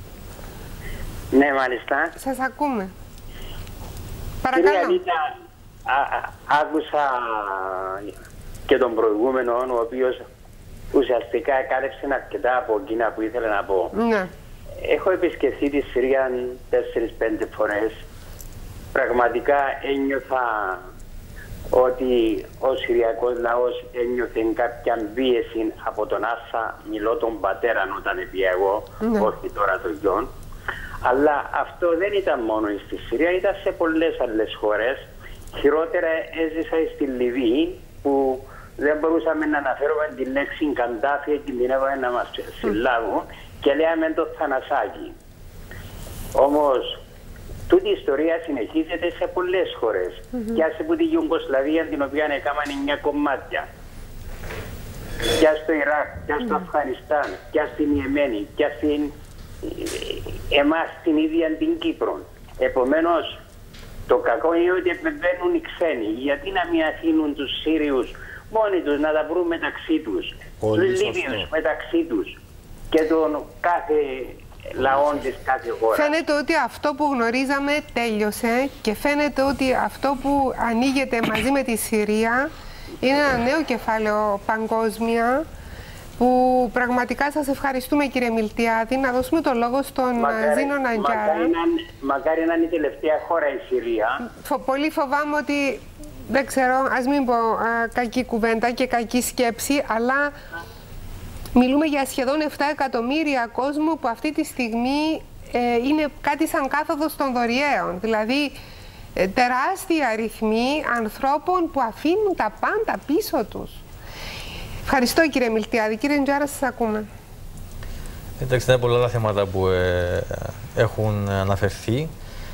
Ναι, μάλιστα.
Σας ακούμε. Παρακαλώ.
Κυρία Λίτα, άκουσα και τον προηγούμενο, ο οποίος ουσιαστικά κάλυψε αρκετά από εκείνα που ήθελα να πω.
Ναι.
Έχω επισκεφθεί τη Συρία 4-5 φορές. Πραγματικά ένιωθα ότι ο Συριακός λαός ένιωθε κάποια πίεση από τον Άσα, μιλώ τον πατέρα όταν έπια εγώ, όχι τώρα το γιον. Αλλά αυτό δεν ήταν μόνο στη Συρία, ήταν σε πολλές άλλες χώρες. Χειρότερα έζησα στη Λιβύη, που δεν μπορούσαμε να αναφέρουμε τη λέξη Καντάφη και την έβαλε να μας συλλάβουν και λέμε το θανασάκι. Όμως, τούτη η ιστορία συνεχίζεται σε πολλές χώρες. Και άσε που τη Ιουγκοσλαβία, την οποία έκαναν 9 κομμάτια. Και στο Ιράκ, και στο Αφγανιστάν, και στην Ιεμένη, και στην εμάς την ίδια την Κύπρο. Επομένως, το κακό είναι ότι επεμβαίνουν οι ξένοι. Γιατί να μην αφήνουν τους Σύριους μόνοι τους να τα βρουν μεταξύ τους, τους Λίβιους μεταξύ τους και τον κάθε λαών της κάθε χώρας.
Φαίνεται ότι αυτό που γνωρίζαμε τέλειωσε και φαίνεται ότι αυτό που ανοίγεται μαζί με τη Συρία είναι ένα νέο κεφάλαιο παγκόσμια, που πραγματικά σας ευχαριστούμε, κύριε Μιλτιάδη. Να δώσουμε το λόγο στον Ζήνο Ναντζάρα.
Μακάρι να είναι η τελευταία χώρα η Συρία.
Πολύ φοβάμαι ότι, δεν ξέρω, ας μην πω κακή κουβέντα και κακή σκέψη, αλλά μιλούμε για σχεδόν 7 εκατομμύρια κόσμο που αυτή τη στιγμή είναι κάτι σαν κάθοδος των δωριαίων. Δηλαδή, τεράστια αριθμοί ανθρώπων που αφήνουν τα πάντα πίσω τους. Ευχαριστώ, κύριε Μιλτιάδη. Κύριε Ναντζάρα, σας ακούμε.
Εντάξει, είναι πολλά τα θέματα που έχουν αναφερθεί.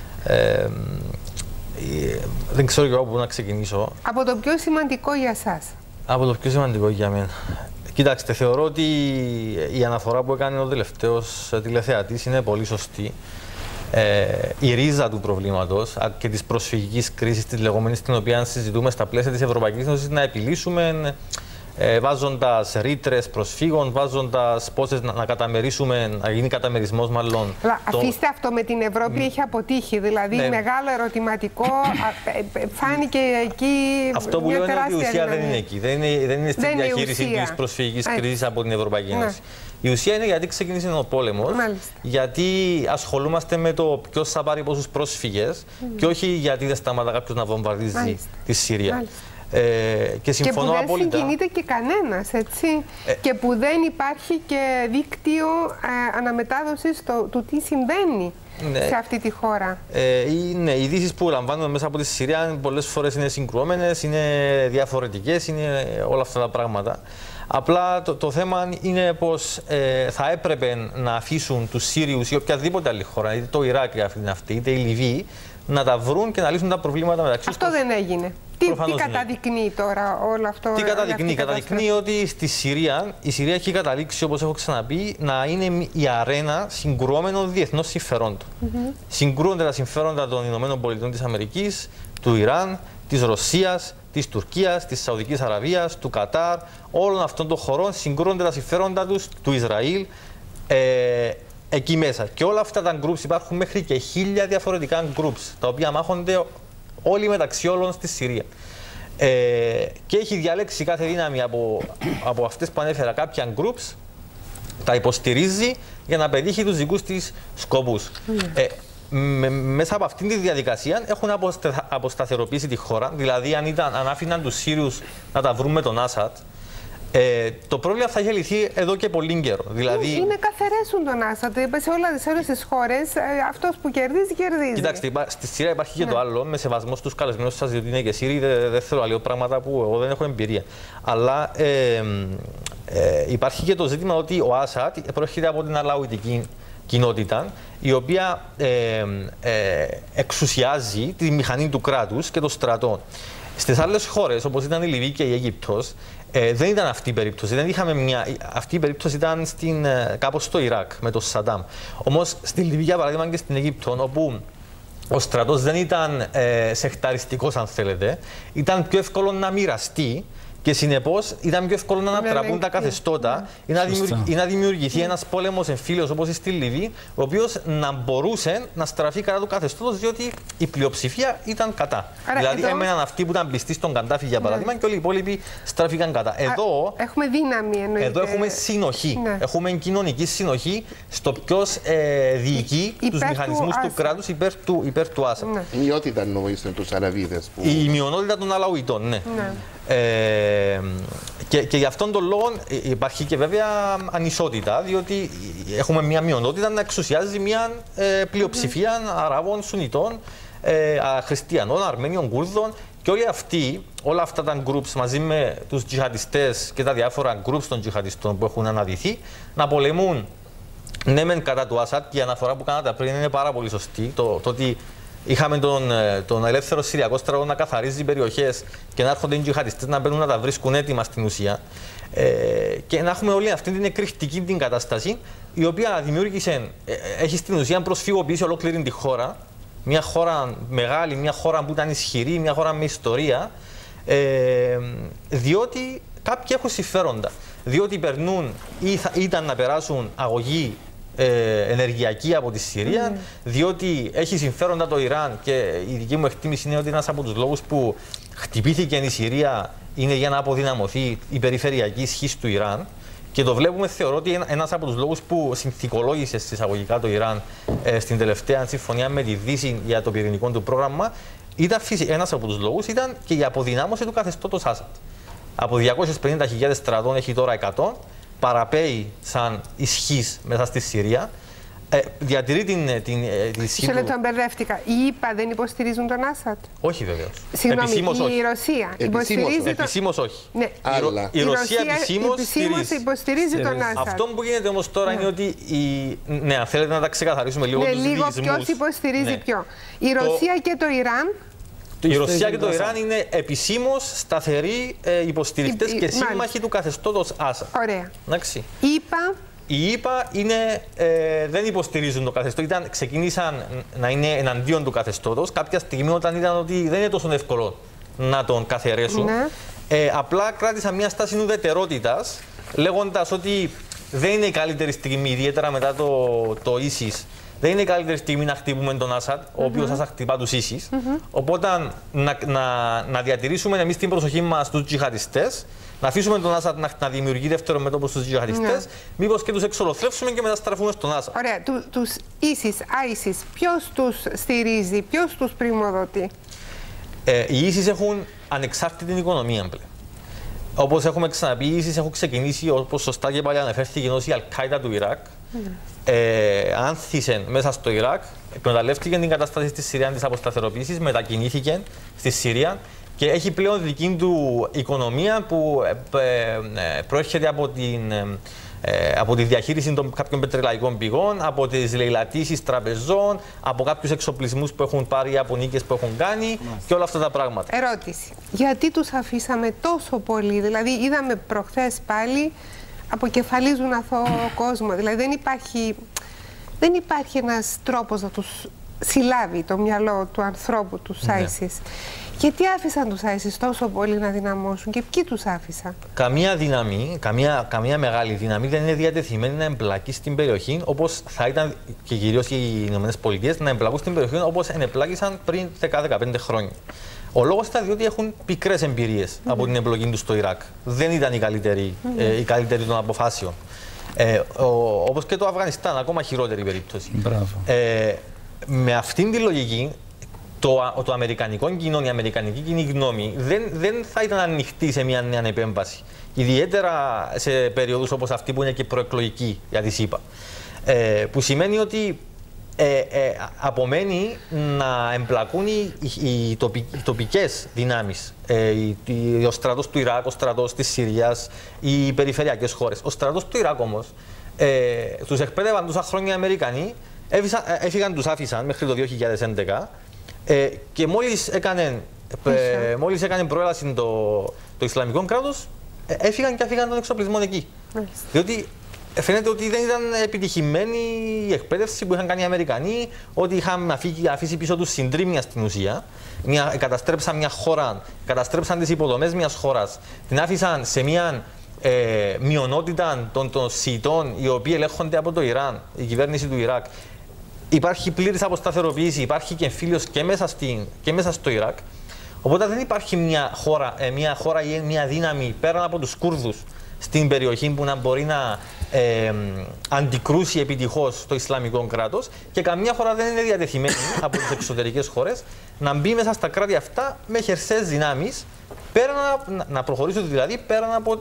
Δεν ξέρω και εγώ πού να ξεκινήσω.
Από το πιο σημαντικό για σας.
Από το πιο σημαντικό για μένα. Κοιτάξτε, θεωρώ ότι η αναφορά που έκανε ο τελευταίος τηλεθεατής είναι πολύ σωστή. Η ρίζα του προβλήματος και της προσφυγικής κρίσης, της λεγόμενης, την οποία συζητούμε στα πλαίσια της Ευρωπαϊκής Ένωσης, να επιλύσουμε βάζοντας ρήτρες προσφύγων, βάζοντας πόσες να καταμερίσουμε, να γίνει καταμερισμός μάλλον.
Αφήστε αυτό με την Ευρώπη, έχει αποτύχει. Δηλαδή, μεγάλο ερωτηματικό, φάνηκε εκεί.
Αυτό που λέω είναι ότι η ουσία δεν είναι εκεί. Δεν είναι στη διαχείριση της προσφυγικής κρίσης από την Ευρωπαϊκή Ένωση. Η ουσία είναι γιατί ξεκίνησε ο πόλεμος, γιατί ασχολούμαστε με το ποιος θα πάρει πόσους πρόσφυγες και όχι γιατί δεν σταματά κάποιος να βομβαρδίζει τη Συρία. Και συμφωνώ
που δεν
απόλυτα.
συγκινείται και κανένας, έτσι. Και που δεν υπάρχει και δίκτυο αναμετάδοσης του τι συμβαίνει. σε αυτή τη χώρα.
Ναι, οι ειδήσεις που λαμβάνουμε μέσα από τη Συρία πολλές φορές είναι συγκρουόμενες, είναι διαφορετικές, είναι όλα αυτά τα πράγματα. Απλά το θέμα είναι πως θα έπρεπε να αφήσουν τους Σύριους ή οποιαδήποτε άλλη χώρα, είτε το Ιράκ είτε η Λιβύη, να τα βρουν και να λύσουν τα προβλήματα μεταξύ τους.
Αυτό δεν έγινε. Τι καταδεικνύει τώρα όλο αυτό?
Τι καταδεικνύει? Καταδεικνύει ότι στη Συρία, η Συρία έχει καταλήξει, όπως έχω ξαναπεί, να είναι η αρένα συγκρουόμενων διεθνών συμφερόντων. Συγκρούονται τα συμφέροντα των ΗΠΑ της Αμερικής, του Ιράν, της Ρωσίας, της Τουρκίας, της Σαουδικής Αραβίας, του Κατάρ, όλων αυτών των χωρών συγκρούονται τα συμφέροντα τους, του Ισραήλ, εκεί μέσα. Και όλα αυτά τα groups, υπάρχουν μέχρι και 1000 διαφορετικά groups, τα οποία μάχονται όλοι μεταξύ όλων στη Συρία. Και έχει διαλέξει κάθε δύναμη από αυτές που ανέφερα κάποια groups, τα υποστηρίζει για να πετύχει τους δικούς της σκοπούς. Μέσα από αυτήν τη διαδικασία έχουν αποσταθεροποιήσει τη χώρα. Δηλαδή, αν άφηναν τους Σύριους να τα βρουν με τον Άσαντ, το πρόβλημα θα είχε λυθεί εδώ και πολύ καιρό. Δηλαδή...
Είναι καθαρέσουν τον Άσαντ. Σε όλες τις χώρες, αυτός που κερδίζει, κερδίζει.
Κοιτάξτε, στη Συρία υπάρχει και το άλλο, με σεβασμό στους καλεσμένους σας, διότι είναι και Σύριοι, δεν θέλω άλλο πράγματα που εγώ δεν έχω εμπειρία. Αλλά υπάρχει και το ζήτημα ότι ο Άσαντ προέρχεται από την αλαουιτική κοινότητα, η οποία εξουσιάζει τη μηχανή του κράτους και των στρατών. Στις άλλες χώρες, όπως ήταν η Λιβύη και η Αίγυπτος, δεν ήταν αυτή η περίπτωση. Δεν είχαμε αυτή η περίπτωση ήταν κάπως στο Ιράκ με τον Σαντάμ. Όμως στη Λιβύη, για παράδειγμα, και στην Αίγυπτο, όπου ο στρατός δεν ήταν σεχταριστικός, αν θέλετε, ήταν πιο εύκολο να μοιραστεί. Και συνεπώς ήταν πιο εύκολο να ανατραπούν τα καθεστώτα ή να δημιουργηθεί ένας πόλεμος εμφύλιος όπως στη Λιβύη, ο οποίος να μπορούσε να στραφεί κατά του καθεστώτος, διότι η πλειοψηφία ήταν κατά. Άρα, δηλαδή, έμεναν αυτοί που ήταν πιστοί στον Καντάφη, για παράδειγμα, και όλοι οι υπόλοιποι στράφηκαν κατά. Εδώ
έχουμε δύναμη, εννοείται.
Εδώ έχουμε συνοχή. Έχουμε κοινωνική συνοχή στο ποιος διοικεί τους μηχανισμούς του κράτους υπέρ του Άσαντ.
Η μειότητα εννοείται τους Αραβίδες.
Η μειονότητα των Αλαουιτών, ναι. Και γι' αυτόν τον λόγο υπάρχει και βέβαια ανισότητα, διότι έχουμε μια μειονότητα να εξουσιάζει μια πλειοψηφία Αράβων, Σουνιτών, Χριστιανών, Αρμένιων, Κούρδων, και όλοι αυτοί, όλα αυτά τα groups μαζί με τους τζιχαντιστές και τα διάφορα groups των τζιχαντιστών που έχουν αναδυθεί, να πολεμούν ναι μεν κατά του Άσαντ. Και η αναφορά που κάνατε πριν είναι πάρα πολύ σωστή, το ότι είχαμε τον ελεύθερο Συριακό στρατό να καθαρίζει περιοχές και να έρχονται οι τζιχαντιστές να μπαίνουν να τα βρίσκουν έτοιμα στην ουσία. Και να έχουμε όλη αυτή την εκρηκτική την κατάσταση, η οποία δημιούργησε, έχει στην ουσία προσφυγοποιήσει ολόκληρη τη χώρα. Μια χώρα μεγάλη, μια χώρα που ήταν ισχυρή, μια χώρα με ιστορία, διότι κάποιοι έχουν συμφέροντα. Διότι περνούν ή ήταν να περάσουν αγωγή ενεργειακή από τη Συρία, διότι έχει συμφέροντα το Ιράν, και η δική μου εκτίμηση είναι ότι ένας από τους λόγους που χτυπήθηκε η Συρία είναι για να αποδυναμωθεί η περιφερειακή ισχύ του Ιράν. Και το βλέπουμε, θεωρώ ότι ένας από τους λόγους που συνθηκολόγησε εισαγωγικά το Ιράν στην τελευταία συμφωνία με τη Δύση για το πυρηνικό του πρόγραμμα, ένας από τους λόγους ήταν και η αποδυνάμωση του καθεστώτος Άσαντ. Από 250.000 στρατών έχει τώρα 100, παραπέει σαν ισχύς μέσα στη Συρία. Διατηρεί την ισχύ του.
Σε λεπτό μπερδεύτηκα. Οι ΙΠΑ δεν υποστηρίζουν τον Άσαντ?
Όχι, βεβαίως.
Συγγνώμη, η Ρωσία υποστηρίζει
επισήμως όχι.
Ναι.
Η Ρωσία επισήμως
υποστηρίζει τον Άσαντ.
Αυτό που γίνεται όμως τώρα είναι ότι. Ναι, αν θέλετε να τα ξεκαθαρίσουμε λίγο.
Ναι, λίγο ποιος υποστηρίζει ποιο. Η Ρωσία και το Ιράν.
Η Ρωσία και το Ιράν είναι επισήμως σταθεροί υποστηρικτές και σύμμαχοι του καθεστώτος Άσαντ.
Ωραία.
Εντάξει.
Οι
ΙΠΑ δεν υποστηρίζουν το καθεστώς. Ξεκίνησαν να είναι εναντίον του καθεστώτος κάποια στιγμή, όταν είδαν ότι δεν είναι τόσο εύκολο να τον καθαιρέσουν. Ναι. Απλά κράτησαν μια στάση ουδετερότητας, λέγοντας ότι δεν είναι η καλύτερη στιγμή, ιδιαίτερα μετά το ίσις. Δεν είναι η καλύτερη στιγμή να χτυπούμε τον Άσαντ, ο οποίος θα χτυπά τους ίσις. Οπότε να διατηρήσουμε εμείς την προσοχή μας στους τζιχαντιστές, να αφήσουμε τον Άσαντ να δημιουργεί δεύτερο μέτωπο στους τζιχαντιστές, μήπως και τους εξολοθρεύσουμε και μετά στραφούμε στον Άσαντ.
Ωραία. Τους ISIS, ποιος τους στηρίζει, ποιος τους πρημοδοτεί?
Οι ISIS έχουν ανεξάρτητη οικονομία πλέον. Όπως έχουμε ξαναπεί, ίσως έχουν ξεκινήσει, όπως σωστά και πάλι αναφέρθηκε, ως η Αλ-Κάιντα του Ιράκ. Άνθησαν μέσα στο Ιράκ, εκμεταλλεύτηκε την κατάσταση στη Συρία της αποσταθεροποίησης, μετακινήθηκε στη Συρία και έχει πλέον δική του οικονομία που προέρχεται από τη διαχείριση των κάποιων πετρελαϊκών πηγών, από τις λαιλατήσεις τραπεζών, από κάποιους εξοπλισμούς που έχουν πάρει από νίκες που έχουν κάνει και όλα αυτά τα πράγματα.
Ερώτηση. Γιατί τους αφήσαμε τόσο πολύ? Δηλαδή, είδαμε προχθές πάλι αποκεφαλίζουν αθώο κόσμο. Δηλαδή, δεν υπάρχει ένας τρόπος να τους συλλάβει το μυαλό του ανθρώπου, τους ISIS. Γιατί άφησαν τους ISIS τόσο πολύ να δυναμώσουν και ποιοι τους άφησαν?
Καμία δύναμη, καμία μεγάλη δύναμη δεν είναι διατεθειμένη να εμπλακεί στην περιοχή όπως θα ήταν και κυρίως οι ΗΠΑ να εμπλακούν στην περιοχή όπως ενεπλάκησαν πριν 10-15 χρόνια. Ο λόγος ήταν διότι έχουν πικρές εμπειρίες από την εμπλοκή τους στο Ιράκ. Δεν ήταν η καλύτερη των αποφάσεων. Όπως και το Αφγανιστάν, ακόμα χειρότερη περίπτωση. Με αυτήν τη λογική, το αμερικανικό κοινό, η αμερικανική κοινή γνώμη δεν θα ήταν ανοιχτή σε μια νέα επέμβαση. Ιδιαίτερα σε περίοδους όπως αυτή που είναι και προεκλογική για τη ΣΥΠΑ. Που σημαίνει ότι απομένει να εμπλακούν οι τοπικές δυνάμεις. Ο στρατός του Ιράκ, ο στρατός της Συρίας, οι περιφερειακές χώρες. Ο στρατός του Ιράκ όμως, τους εκπαίδευαν τόσα χρόνια οι Αμερικανοί, τους άφησαν μέχρι το 2011 και μόλις έκανε προέλαση το Ισλαμικό κράτος, έφυγαν τον εξοπλισμό εκεί. Διότι φαίνεται ότι δεν ήταν επιτυχημένη η εκπαίδευση που είχαν κάνει οι Αμερικανοί, ότι είχαν αφήσει πίσω τους συντρίμμια στην ουσία. Καταστρέψαν μια χώρα, καταστρέψαν τις υποδομές μιας χώρας, την άφησαν σε μια μειονότητα των Σιητών, οι οποίοι ελέγχονται από το Ιράν, η κυβέρνηση του Ιράκ. Υπάρχει πλήρης αποσταθεροποίηση, υπάρχει και εμφύλιος και μέσα στο Ιράκ. Οπότε δεν υπάρχει μια χώρα ή μια δύναμη πέραν από τους Κούρδους στην περιοχή που να μπορεί να αντικρούσει επιτυχώς το Ισλαμικό κράτος και καμία χώρα δεν είναι διατεθειμένη από τις εξωτερικές χώρες να μπει μέσα στα κράτη αυτά με χερσαίες δυνάμεις, να προχωρήσουν δηλαδή πέραν από,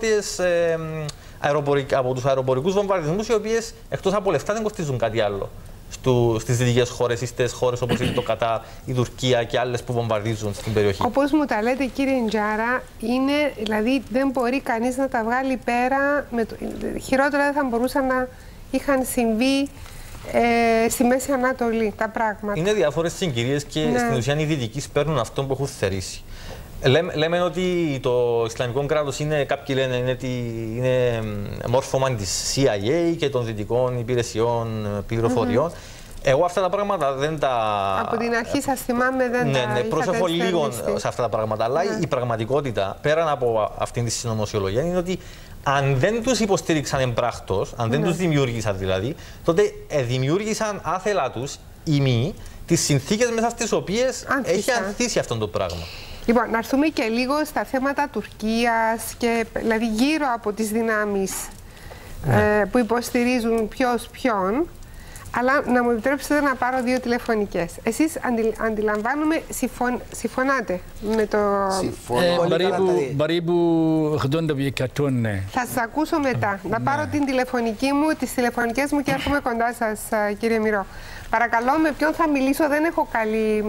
από τους αεροπορικούς βομβαρδισμούς, οι οποίες εκτός από λεφτά δεν κοστίζουν κάτι άλλο στις δυτικές χώρες ή στις χώρες όπως είναι το Κατάρ, η Τουρκία και άλλες που βομβαρδίζουν στην περιοχή.
Όπως μου τα λέτε, κύριε Ντζάρα, δηλαδή δεν μπορεί κανείς να τα βγάλει πέρα. Χειρότερα δεν θα μπορούσαν να είχαν συμβεί στη Μέση Ανατολή τα πράγματα.
Είναι διάφορες συγκυρίες και στην ουσία οι Δυτικοί παίρνουν αυτό που έχουν θερήσει. Λέμε ότι το Ισλαμικό κράτος κάποιοι λένε είναι μόρφωμα της CIA και των δυτικών υπηρεσιών πληροφοριών. Εγώ αυτά τα πράγματα δεν τα...
Από την αρχή σας θυμάμαι δεν τα είχατε
προσέχω λίγο σε αυτά τα πράγματα, αλλά η πραγματικότητα πέραν από αυτήν τη συνωμοσιολογία είναι ότι αν δεν τους υποστήριξαν εμπράκτος, αν δεν τους δημιούργησαν δηλαδή, τότε δημιούργησαν άθελά τους οι μη τις συνθήκες μέσα στις οποίες έχει ανθίσει αυτό το πράγμα.
Λοιπόν, να έρθουμε και λίγο στα θέματα Τουρκίας και δηλαδή γύρω από τις δυνάμεις που υποστηρίζουν ποιος ποιον, αλλά να μου επιτρέψετε να πάρω δύο τηλεφωνικές. Εσείς αντιλαμβάνομαι, συμφωνάτε με το... Θα σας ακούσω μετά. Να πάρω την τηλεφωνική μου, τις τηλεφωνικές μου και έρχομαι κοντά σας, κύριε Μυρό. Παρακαλώ, με ποιον θα μιλήσω, δεν έχω καλή...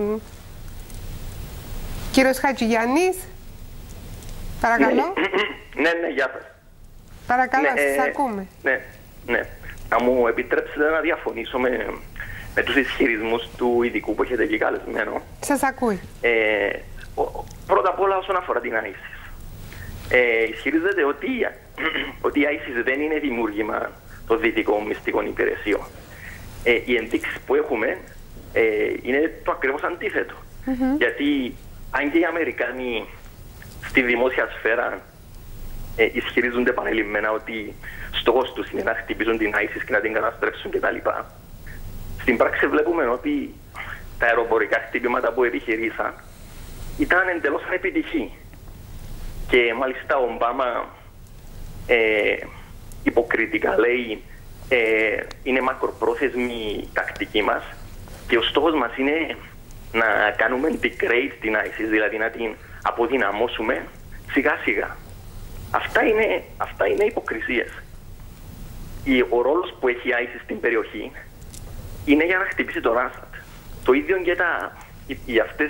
Κύριος Χατζηγιάννης, παρακαλώ.
Ναι, γεια σας.
Παρακαλώ, σας ακούμε.
Ναι. Να μου επιτρέψετε να διαφωνήσω με τους ισχυρισμούς του ειδικού που έχετε εκεί καλεσμένο.
Σας ακούει.
Πρώτα απ' όλα όσον αφορά την ISIS. Ισχυρίζεται ότι η ISIS δεν είναι δημιούργημα των δυτικών μυστικών υπηρεσιών. Οι ενδείξεις που έχουμε είναι το ακριβώς αντίθετο. Γιατί αν και οι Αμερικάνοι στη δημόσια σφαίρα ισχυρίζονται επανειλημμένα ότι στόχος τους είναι να χτυπήσουν την ISIS και να την καταστρέψουν κτλ. Στην πράξη βλέπουμε ότι τα αεροπορικά χτυπήματα που επιχειρήσαν ήταν εντελώς ανεπιτυχή. Και μάλιστα ο Ομπάμα υποκριτικά λέει είναι μακροπρόθεσμη τακτική μας και ο στόχος μας είναι να κάνουμε degrade την ISIS, δηλαδή να την αποδυναμώσουμε σιγά σιγά. Αυτά είναι υποκρισίες. Ο ρόλος που έχει η ISIS στην περιοχή είναι για να χτυπήσει τον Άσαντ. Το ίδιο και αυτές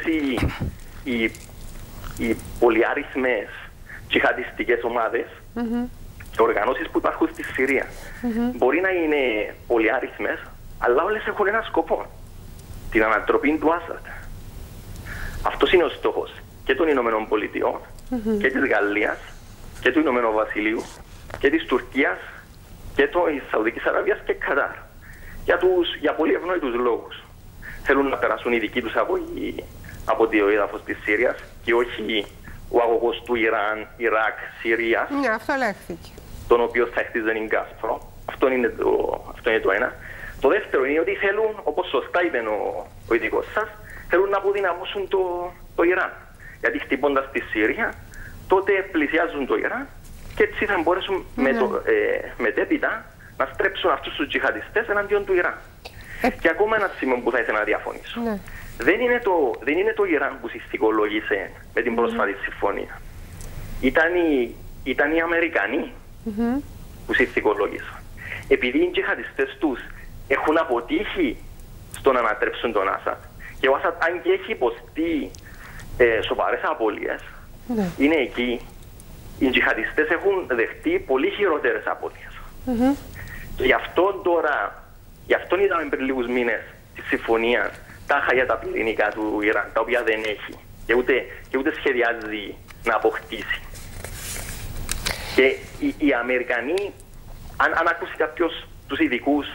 οι πολυάριθμες τζιχαντιστικές ομάδες και οργανώσεις που υπάρχουν στη Συρία. Μπορεί να είναι πολυάριθμες, αλλά όλες έχουν ένα σκοπό. Την ανατροπή του Άσαντ. Αυτός είναι ο στόχος και των Ηνωμένων Πολιτειών και της Γαλλίας και του Ηνωμένου Βασιλείου και της Τουρκίας και της Σαουδικής Αραβίας και Κατάρ. Για πολύ ευνόητους λόγους. Θέλουν να περάσουν οι δικοί τους από το έδαφος της Συρίας και όχι ο αγωγός του Ιράν, Ιράκ, Συρίας.
Ναι, αυτό λέχθηκε.
Τον οποίο θα χτίζουν η Γκάσπρο. Αυτό είναι το ένα. Το δεύτερο είναι ότι θέλουν, όπως σωστά είπε ο ειδικός σας, θέλουν να αποδυναμώσουν το Ιράν. Γιατί χτυπώντας τη Συρία, τότε πλησιάζουν το Ιράν και έτσι θα μπορέσουν μετέπειτα να στρέψουν αυτούς τους τζιχαντιστές εναντίον του Ιράν. Και ακόμα ένα σημείο που θα ήθελα να διαφωνήσω.
Ναι.
Δεν είναι το Ιράν που συνθηκολόγησε με την πρόσφατη συμφωνία. Ήταν οι Αμερικανοί που συνθηκολόγησαν. Επειδή οι τζιχαντιστές τους έχουν αποτύχει στο να ανατρέψουν τον Άσαντ και ο Άσαντ, αν και έχει υποστεί σοβαρές απώλειες, είναι εκεί. Οι τζιχαντιστές έχουν δεχτεί πολύ χειρότερες απώλειες. Και γι' αυτό είδαμε πριν λίγους μήνες τη συμφωνία τάχα για τα πυρηνικά του Ιράν, τα οποία δεν έχει και ούτε σχεδιάζει να αποκτήσει. Και οι Αμερικανοί, αν ακούσει κάποιος τους ειδικούς,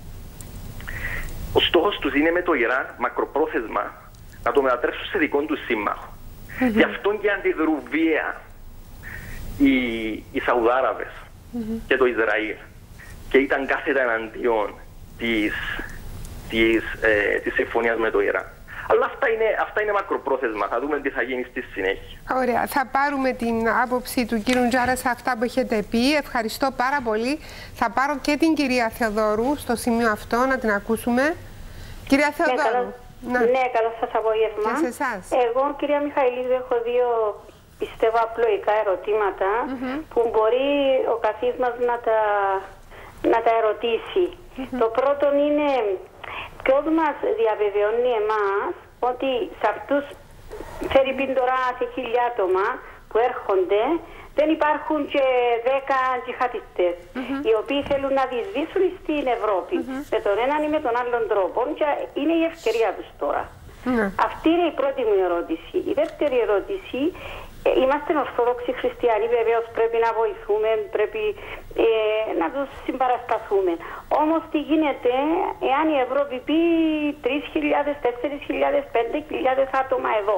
ο στόχος τους είναι με το Ιράν μακροπρόθεσμα να το μετατρέψουν σε δικό τους σύμμαχο. Γι' αυτό και αντιδρούν βία οι Σαουδάραβες και το Ισραήλ και ήταν κάθετα εναντίον της συμφωνίας με το Ιράν. Αλλά αυτά είναι μακροπρόθεσμα. Θα δούμε τι θα γίνει στη συνέχεια.
Ωραία. Θα πάρουμε την άποψη του κύριου Τζάρα σε αυτά που έχετε πει. Ευχαριστώ πάρα πολύ. Θα πάρω και την κυρία Θεοδόρου στο σημείο αυτό να την ακούσουμε. Κυρία Θεοδόρου.
Ναι, καλό σας απόγευμα.
Και σε εσάς.
Εγώ, κυρία Μιχαηλίδου, έχω δύο, πιστεύω, απλοϊκά ερωτήματα που μπορεί ο καθής μας να τα ερωτήσει. Το πρώτο είναι ποιος μας διαβεβαιώνει εμάς ότι σε αυτούς, φέρει πίν τώρα σε 1.000 άτομα που έρχονται, δεν υπάρχουν και 10 τζιχατιστές, οι οποίοι θέλουν να διεισδύσουν στην Ευρώπη με τον έναν ή με τον άλλον τρόπο και είναι η ευκαιρία τους τώρα. Αυτή είναι η πρώτη μου ερώτηση. Η δεύτερη ερώτηση, είμαστε Ορθόδοξοι Χριστιανοί, βεβαίως πρέπει να βοηθούμε, πρέπει να τους συμπαρασταθούμε. Όμως τι γίνεται εάν η Ευρώπη πει 3.000, 4.000, 5.000 άτομα εδώ.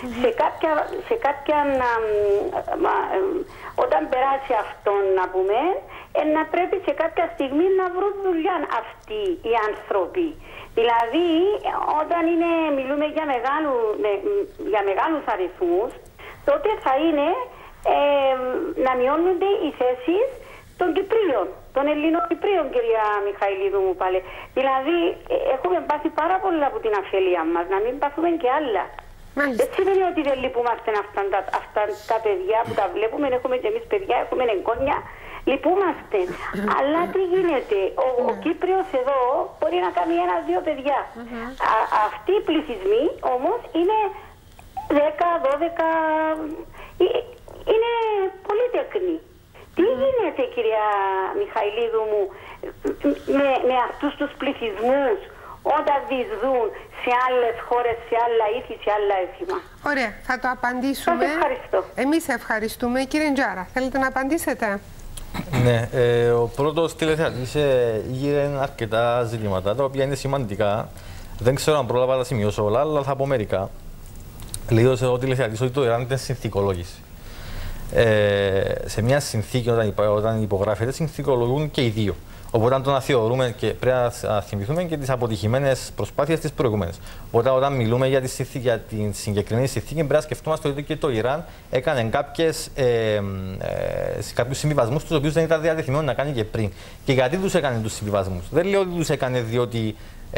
Όταν περάσει αυτό, να πούμε, να πρέπει σε κάποια στιγμή να βρουν δουλειά αυτοί οι άνθρωποι. Δηλαδή, όταν μιλούμε για μεγάλους αριθμούς, τότε θα είναι να μειώνονται οι θέσεις των Κυπρίων, των Ελληνοκυπρίων, κυρία Μιχαηλίδου μου πάλι. Δηλαδή, έχουμε πάθει πάρα πολλά από την αφελία μας, να μην πάθουμε και άλλα. Δεν σημαίνει ότι δεν λυπούμαστε αυτά τα παιδιά που τα βλέπουμε, έχουμε και εμείς παιδιά, έχουμε εγγόνια, λυπούμαστε. Αλλά τι γίνεται, ο Κύπριος εδώ μπορεί να κάνει 1-2 παιδιά. Αυτοί οι πληθυσμοί όμως είναι 10, 12, είναι πολύ τεκνοί. Τι γίνεται, κυρία Μιχαηλίδου μου, με αυτούς τους πληθυσμούς όταν διεισδούν σε άλλες χώρες, σε άλλα ήθη, σε άλλα έθιμα?
Ωραία, θα το απαντήσουμε.
Σας ευχαριστώ.
Εμείς ευχαριστούμε. Κύριε Τζάρα, θέλετε να απαντήσετε?
Ναι, ο πρώτος τηλεθεατής γύρε αρκετά ζητήματα, τα οποία είναι σημαντικά. Δεν ξέρω αν πρόλαβα να τα σημειώσω όλα, αλλά θα πω μερικά. Λέει ο τηλεθεατής ότι το Ιράν ήταν συνθηκολόγηση. Σε μια συνθήκη, όταν υπογράφεται, συνθηκολογούν και οι δύο. Οπότε, αν το να θεωρούμε και πρέπει να θυμηθούμε και τις αποτυχημένες προσπάθειες της προηγούμενης. Οπότε, όταν μιλούμε για την συγκεκριμένη συνθήκη, πρέπει να σκεφτόμαστε ότι και το Ιράν έκανε κάποιους συμβιβασμούς, τους οποίους δεν ήταν διατεθειμένο να κάνει και πριν. Και γιατί τους έκανε τους συμβιβασμούς? Δεν λέω ότι τους έκανε διότι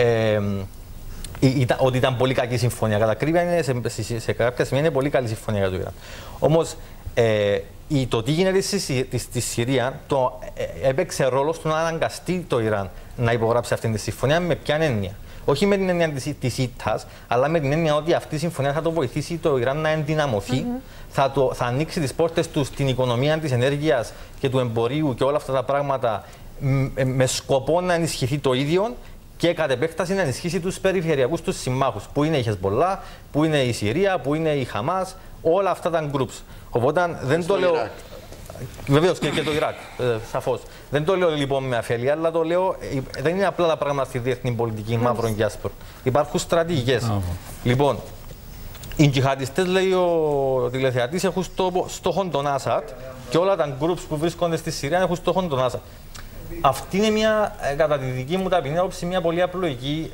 ότι ήταν πολύ κακή συμφωνία. Κατά ακρίβεια, σε κάποια σημεία είναι πολύ καλή συμφωνία για το Ιράν. Όμως, το τι γίνεται στη Συρία έπαιξε ρόλο στο να αναγκαστεί το Ιράν να υπογράψει αυτή τη συμφωνία. Με ποια έννοια? Όχι με την έννοια της ήττας, αλλά με την έννοια ότι αυτή η συμφωνία θα το βοηθήσει το Ιράν να ενδυναμωθεί, θα ανοίξει τις πόρτες του στην οικονομία της ενέργειας και του εμπορίου και όλα αυτά τα πράγματα με σκοπό να ενισχυθεί το ίδιο και κατ' επέκταση να ενισχύσει τους περιφερειακούς τους συμμάχους, που είναι η Χεσμολάχ, που είναι η Συρία, που είναι η Χαμάς, όλα αυτά τα groups. Οπότε δεν το λέω. Βεβαίως και το Ιράκ, σαφώς. Δεν το λέω λοιπόν με αφέλεια, αλλά το λέω. Δεν είναι απλά τα πράγματα στη διεθνή πολιτική μαύρων και άσπρων. Υπάρχουν στρατηγικές. Λοιπόν, οι τζιχαντιστές, λέει ο τηλεθεατής, έχουν στόχο τον Άσαντ και όλα τα groups που βρίσκονται στη Συρία έχουν στόχο τον Άσαντ. Αυτή είναι μια, κατά τη δική μου ταπεινή άποψη, μια πολύ απλοϊκή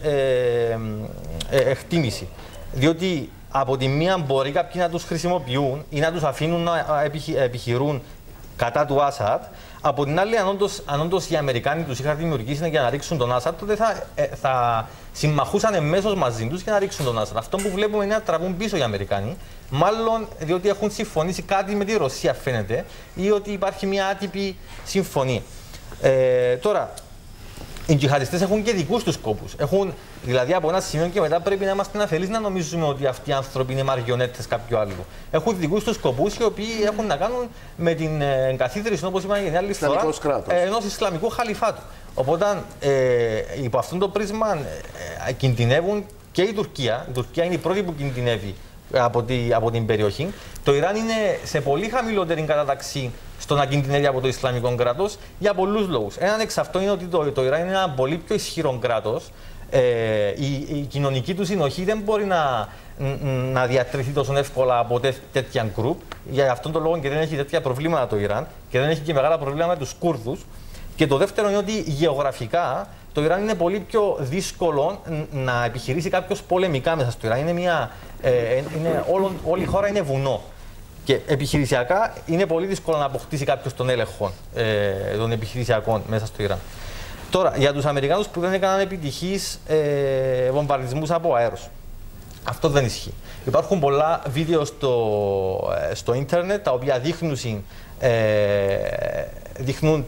εκτίμηση. Διότι από τη μία μπορεί κάποιοι να τους χρησιμοποιούν ή να τους αφήνουν να επιχειρούν κατά του Άσαντ. Από την άλλη, αν όντως οι Αμερικάνοι τους είχαν δημιουργήσει για να ρίξουν τον Άσαντ, τότε θα συμμαχούσαν εμέσως μαζί τους για να ρίξουν τον Άσαντ. Αυτό που βλέπουμε είναι να τραβούν πίσω οι Αμερικάνοι, μάλλον διότι έχουν συμφωνήσει κάτι με τη Ρωσία, φαίνεται, ή ότι υπάρχει μια άτυπη συμφωνία. Τώρα, οι τζιχαντιστές έχουν και δικούς τους σκόπους. Δηλαδή, από ένα σημείο και μετά πρέπει να είμαστε αφελείς να νομίζουμε ότι αυτοί οι άνθρωποι είναι μαριονέτες κάποιου άλλου. Έχουν δικούς τους σκοπούς οι οποίοι έχουν να κάνουν με την εγκαθίδρυση, όπως είπαμε για μια άλλη φορά, ενός Ισλαμικού χαλιφάτου. Οπότε, υπό αυτόν το πρίσμα κινδυνεύουν και η Τουρκία. Η Τουρκία είναι η πρώτη που κινδυνεύει από την περιοχή. Το Ιράν είναι σε πολύ χαμηλότερη κατάταξη στο να κινδυνεύει από το Ισλαμικό κράτος για πολλούς λόγους. Έναν εξ αυτών είναι ότι το Ιράν είναι ένα πολύ πιο ισχυρό κράτος. Η κοινωνική του συνοχή δεν μπορεί να διατηρηθεί τόσο εύκολα από τέτοια γκρουπ. Για αυτόν τον λόγο και δεν έχει τέτοια προβλήματα το Ιράν και δεν έχει και μεγάλα προβλήματα με τους Κούρδους. Και το δεύτερο είναι ότι γεωγραφικά το Ιράν είναι πολύ πιο δύσκολο να επιχειρήσει κάποιος πολεμικά μέσα στο Ιράν. Όλη η χώρα είναι βουνό. Και επιχειρησιακά είναι πολύ δύσκολο να αποκτήσει κάποιος τον έλεγχο των επιχειρησιακών μέσα στο Ιράν. Τώρα, για τους Αμερικάνους που δεν έκαναν επιτυχείς βομβαρδισμούς από αέρος. Αυτό δεν ισχύει. Υπάρχουν πολλά βίντεο στο ίντερνετ τα οποία δείχνουν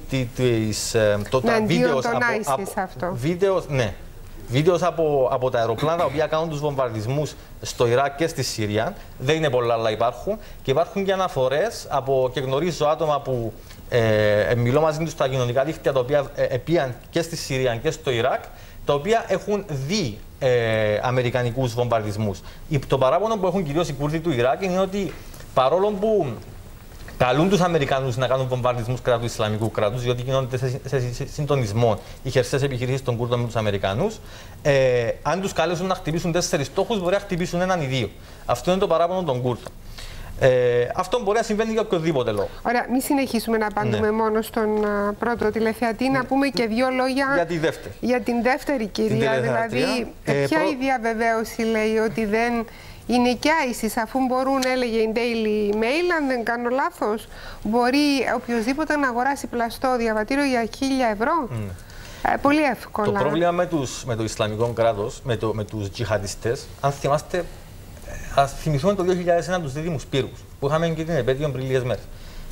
βίντεο από τα αεροπλάνα τα οποία κάνουν τους βομβαρδισμούς στο Ιράκ και στη Συρία. Δεν είναι πολλά, αλλά υπάρχουν. Και υπάρχουν και αναφορές και γνωρίζω άτομα που μιλώ μαζί τους στα κοινωνικά δίκτυα, τα οποία επίαν και στη Συρία και στο Ιράκ, τα οποία έχουν δει αμερικανικούς βομβαρδισμούς. Το παράπονο που έχουν κυρίως οι Κούρδοι του Ιράκ είναι ότι παρόλο που καλούν τους Αμερικανούς να κάνουν βομβαρδισμούς κατά του Ισλαμικού κράτους, διότι γίνονται σε συντονισμό οι χερσαίες επιχειρήσεις των Κούρδων με τους Αμερικανούς, αν τους καλέσουν να χτυπήσουν 4 στόχους, μπορεί να χτυπήσουν έναν ή 2. Αυτό είναι το παράπονο των Κούρδων. Αυτό μπορεί να συμβαίνει για οποιοδήποτε λόγο.
Ωραία, μην συνεχίσουμε να απαντούμε μόνο στον πρώτο τηλεθεατή, να πούμε και 2 λόγια για την δεύτερη κυρία. Δηλαδή, ποια η διαβεβαίωση λέει ότι δεν είναι και ISIS, αφού μπορούν, έλεγε η Daily Mail, αν δεν κάνω λάθος, μπορεί οποιοδήποτε να αγοράσει πλαστό διαβατήριο για 1.000 ευρώ. Πολύ εύκολα.
Το πρόβλημα με το Ισλαμικό κράτος, με τους τζιχαντιστές, αν θυμάστε, ας θυμηθούμε το 2001 τους δίδυμους πύργους, που είχαμε και την επέτειο πριν λίγες μέρες.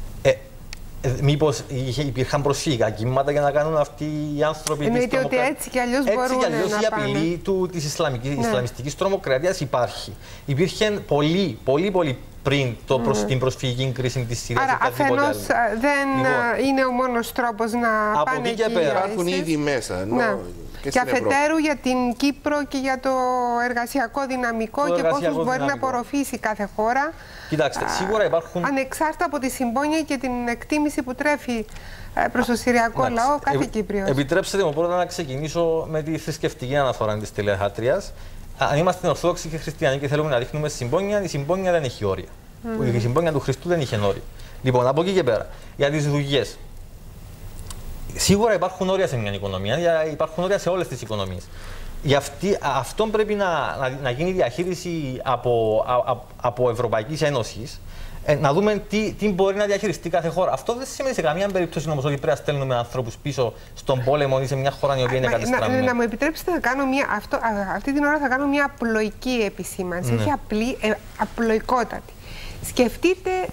Μήπως υπήρχαν προσφυγικά κύματα για να κάνουν αυτοί οι άνθρωποι.
Εννοείται ότι έτσι κι αλλιώς μπορούν να πάνε.
Η απειλή της Ισλαμιστικής τρομοκρατίας υπάρχει. Υπήρχε πολύ πριν την προσφυγική κρίση της Συρίας.
Άρα αφενός δεν είναι ο μόνος τρόπος να πάνε εκεί.
Από εκεί και πέρα υπάρχουν ήδη μέσα.
Και αφετέρου για την Κύπρο και για το εργασιακό δυναμικό και πόσους μπορεί να απορροφήσει κάθε χώρα.
Κοιτάξτε, σίγουρα υπάρχουν.
Ανεξάρτητα από τη συμπόνια και την εκτίμηση που τρέφει προς το συριακό λαό κάθε Κύπριος.
Επιτρέψτε μου πρώτα να ξεκινήσω με τη θρησκευτική αναφορά της τηλεθεατρίας. Αν είμαστε Ορθόδοξοι και Χριστιανοί και θέλουμε να δείχνουμε συμπόνια, η συμπόνια δεν έχει όρια. Η συμπόνια του Χριστού δεν είχε όρια. Λοιπόν, από εκεί και πέρα, για τις δουλειές. Σίγουρα υπάρχουν όρια σε μια οικονομία, υπάρχουν όρια σε όλες τις οικονομίες. Αυτό πρέπει να γίνει διαχείριση από Ευρωπαϊκής Ένωσης, να δούμε τι μπορεί να διαχειριστεί κάθε χώρα. Αυτό δεν σημαίνει σε καμία περίπτωση όμως ότι πρέπει να στέλνουμε ανθρώπους πίσω στον πόλεμο ή σε μια χώρα η οποία είναι κατεστραμμένη.
Να μου επιτρέψετε να κάνω αυτή την ώρα θα κάνω μια απλοϊκή επισήμανση, όχι απλοϊκότατη. Σκεφτείτε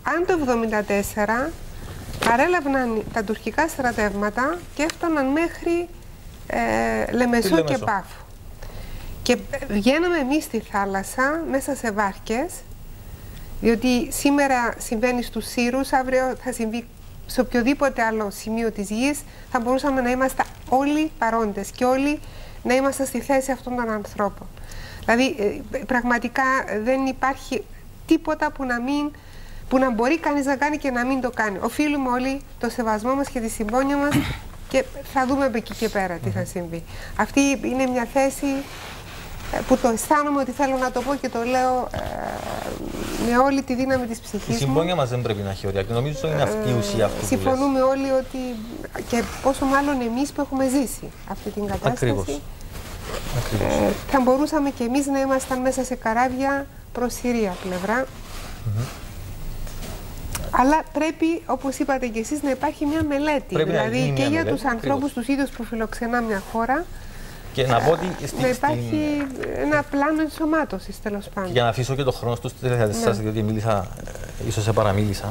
αν το 1974 παρέλαβαν τα τουρκικά στρατεύματα και έφταναν μέχρι Λεμεσό και Πάφο. Και βγαίναμε εμείς στη θάλασσα μέσα σε βάρκες, διότι σήμερα συμβαίνει στους Σύρους, αύριο θα συμβεί σε οποιοδήποτε άλλο σημείο της γης, θα μπορούσαμε να είμαστε όλοι παρόντες και όλοι να είμαστε στη θέση αυτών των ανθρώπων. Δηλαδή, πραγματικά δεν υπάρχει τίποτα που να μπορεί κανείς να κάνει και να μην το κάνει. Οφείλουμε όλοι το σεβασμό μας και τη συμπόνια μας και θα δούμε από εκεί και πέρα τι θα συμβεί. Αυτή είναι μια θέση που το αισθάνομαι ότι θέλω να το πω και το λέω με όλη τη δύναμη της ψυχής μου.
Η συμπόνια μας δεν πρέπει να έχει ωριά και νομίζω ότι είναι αυτή η ουσία αυτού.
Συμφωνούμε όλοι ότι και πόσο μάλλον εμείς που έχουμε ζήσει αυτή την κατάσταση.
Ακριβώς.
Θα μπορούσαμε και εμείς να ήμασταν μέσα σε καράβια προς Συρία πλευρά. Αλλά πρέπει, όπως είπατε και εσείς, να υπάρχει μια μελέτη. Δηλαδή και για τους ανθρώπους τους ίδιους που φιλοξενά μια χώρα. Και να πω ότι να υπάρχει ένα πλάνο ενσωμάτωσης, τέλος πάντων.
Για να αφήσω και το χρόνο στους τηλεθεατές σας, διότι μίλησα, ίσως σε παραμίλησα.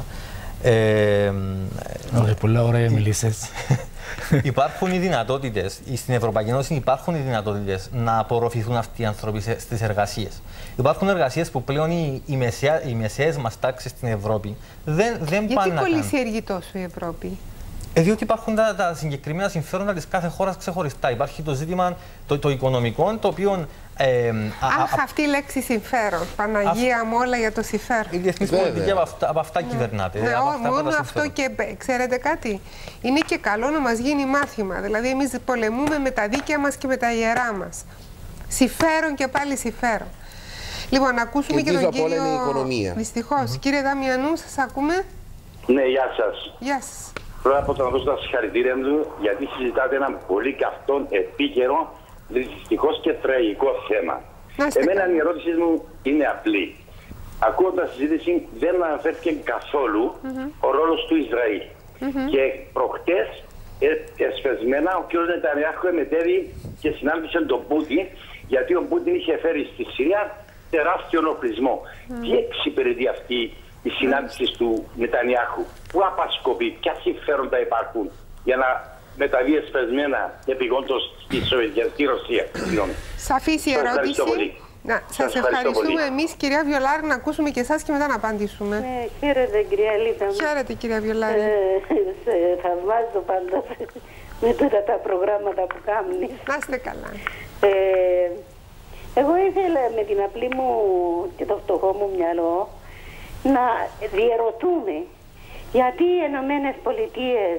Πολλά ωραία μιλήσες.
Υπάρχουν οι δυνατότητες, στην Ευρωπαϊκή Ένωση υπάρχουν οι δυνατότητες να απορροφηθούν αυτοί οι άνθρωποι στις εργασίες. Υπάρχουν εργασίες που πλέον οι μεσαίες μας τάξεις στην Ευρώπη δεν πάνε να κάνουν.
Γιατί κολλησιεργεί τόσο η Ευρώπη?
Διότι υπάρχουν τα συγκεκριμένα συμφέροντα της κάθε χώρας ξεχωριστά. Υπάρχει το ζήτημα το οικονομικό, το οποίο.
Αυτή η λέξη συμφέρον. Παναγία μου, όλα για το συμφέρον.
Η διεθνής πολιτική από αυτά κυβερνάται.
Μόνο αυτό και ξέρετε κάτι. Είναι και καλό να μας γίνει μάθημα. Δηλαδή, εμείς πολεμούμε με τα δίκαια μας και με τα ιερά μας. Συμφέρον και πάλι συμφέρον. Λοιπόν, να ακούσουμε και τον κύριο. Δυστυχώς. Κύριε Δαμιανού, σας ακούμε.
Ναι, γεια σας.
Γεια σας.
Πρώτα απ' όλα να δώσω τα συγχαρητήρια μου γιατί συζητάτε ένα πολύ καυτό, επίκαιρο, δυστυχώς και τραγικό θέμα. Εμένα η ερώτηση μου είναι απλή. Ακούοντας τη συζήτηση δεν αναφέρθηκε καθόλου ο ρόλος του Ισραήλ. Και προχτές, εσφεσμένα, ο κ. Νετανιάχου μετέβη και συνάντησε τον Πούτιν, γιατί ο Πούτιν είχε φέρει στη Συρία τεράστιο ενοχλισμό. Τι εξυπηρετεί αυτή η συνάντηση του Νετανιάχου, πού απασκοπεί, ποια συμφέροντα υπάρχουν για να μεταβεί εσφεσμένα επειγόντως στη Ρωσία.
Σαφής η ερώτηση. Σας ευχαριστούμε εμείς, κυρία Βιολάρη, να ακούσουμε και εσάς και μετά να απαντήσουμε.
Χαίρετε, κυρία Λίτα.
Χαίρετε, κυρία Βιολάρη.
Θαυμάζω πάντα με τούτα τα προγράμματα που κάνεις.
Να είστε καλά.
Εγώ ήθελα με την απλή μου και το φτωχό μου μυαλό να διερωτούμε γιατί οι Ηνωμένες Πολιτείες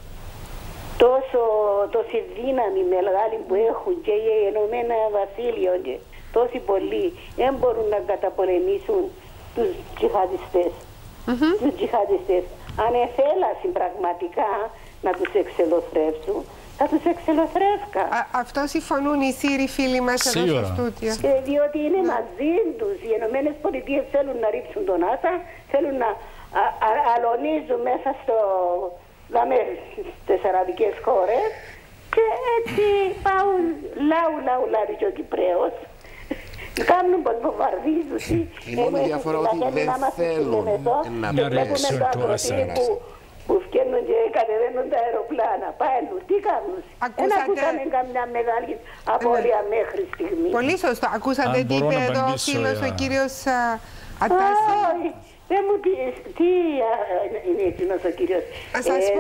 τόση δύναμη μεγάλη που έχουν και οι Ηνωμένα Βασίλειο και τόσοι πολλοί δεν μπορούν να καταπολεμήσουν τους τζιχαντιστές. Τους τζιχαντιστές. Αν εθέλασαν πραγματικά να τους εξελοθρεύσουν, θα τους εξελοθρεύκα.
Αυτό συμφωνούν οι Σύριοι φίλοι μας εδώ στο στούτιο.
Διότι είναι μαζί τους. Οι Ηνωμένες Πολιτείες θέλουν να ρίξουν τον Άσα, θέλουν να αλωνίζουν μέσα στις αραβικές χώρες και έτσι πάουν λαού και ο Κυπρέος. Κάνουν πως βομβαρδίζουν.
Η μόνη διαφορά ότι δεν θέλουν να
πέσουν το Άσα. Που φτιάχνουν και κατεβαίνουν τα αεροπλάνα. Πάνε, τι κάνουν. Δεν ακούσαμε καμιά μεγάλη απώλεια μέχρι στιγμή.
Πολύ σωστό. Ακούσατε τι είπε εδώ ο φίλος ο κύριος Ατάση.
Δεν μου πεις, τι είναι εκείνος ο κύριος.
Ας σας πω.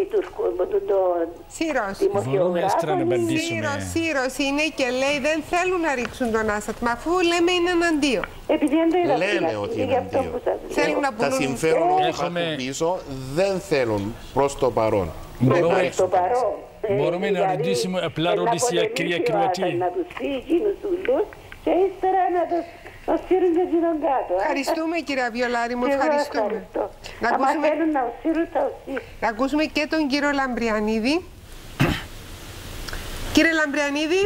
Σύρος είναι και λέει δεν θέλουν να ρίξουν τον Άσαντ. Μα αφού λέμε είναι εναντίον.
Επειδή δεν το είδα.
Λένε ότι είναι εναντίον. Τα συμφέροντα που υπάρχουν πίσω δεν θέλουν προς το παρόν.
Μπορούμε να ρωτήσουμε απλά ερώτηση, κυρία Κροατή.
Να τους πει εκείνους ούλους και ύστερα να τους οσύρουν και γίνον κάτω.
Ευχαριστούμε κυρία Βιολάρη μου, ευχαριστούμε. Να ακούσουμε και τον κύριο Λαμπριανίδη. Κύριε Λαμπριανίδη,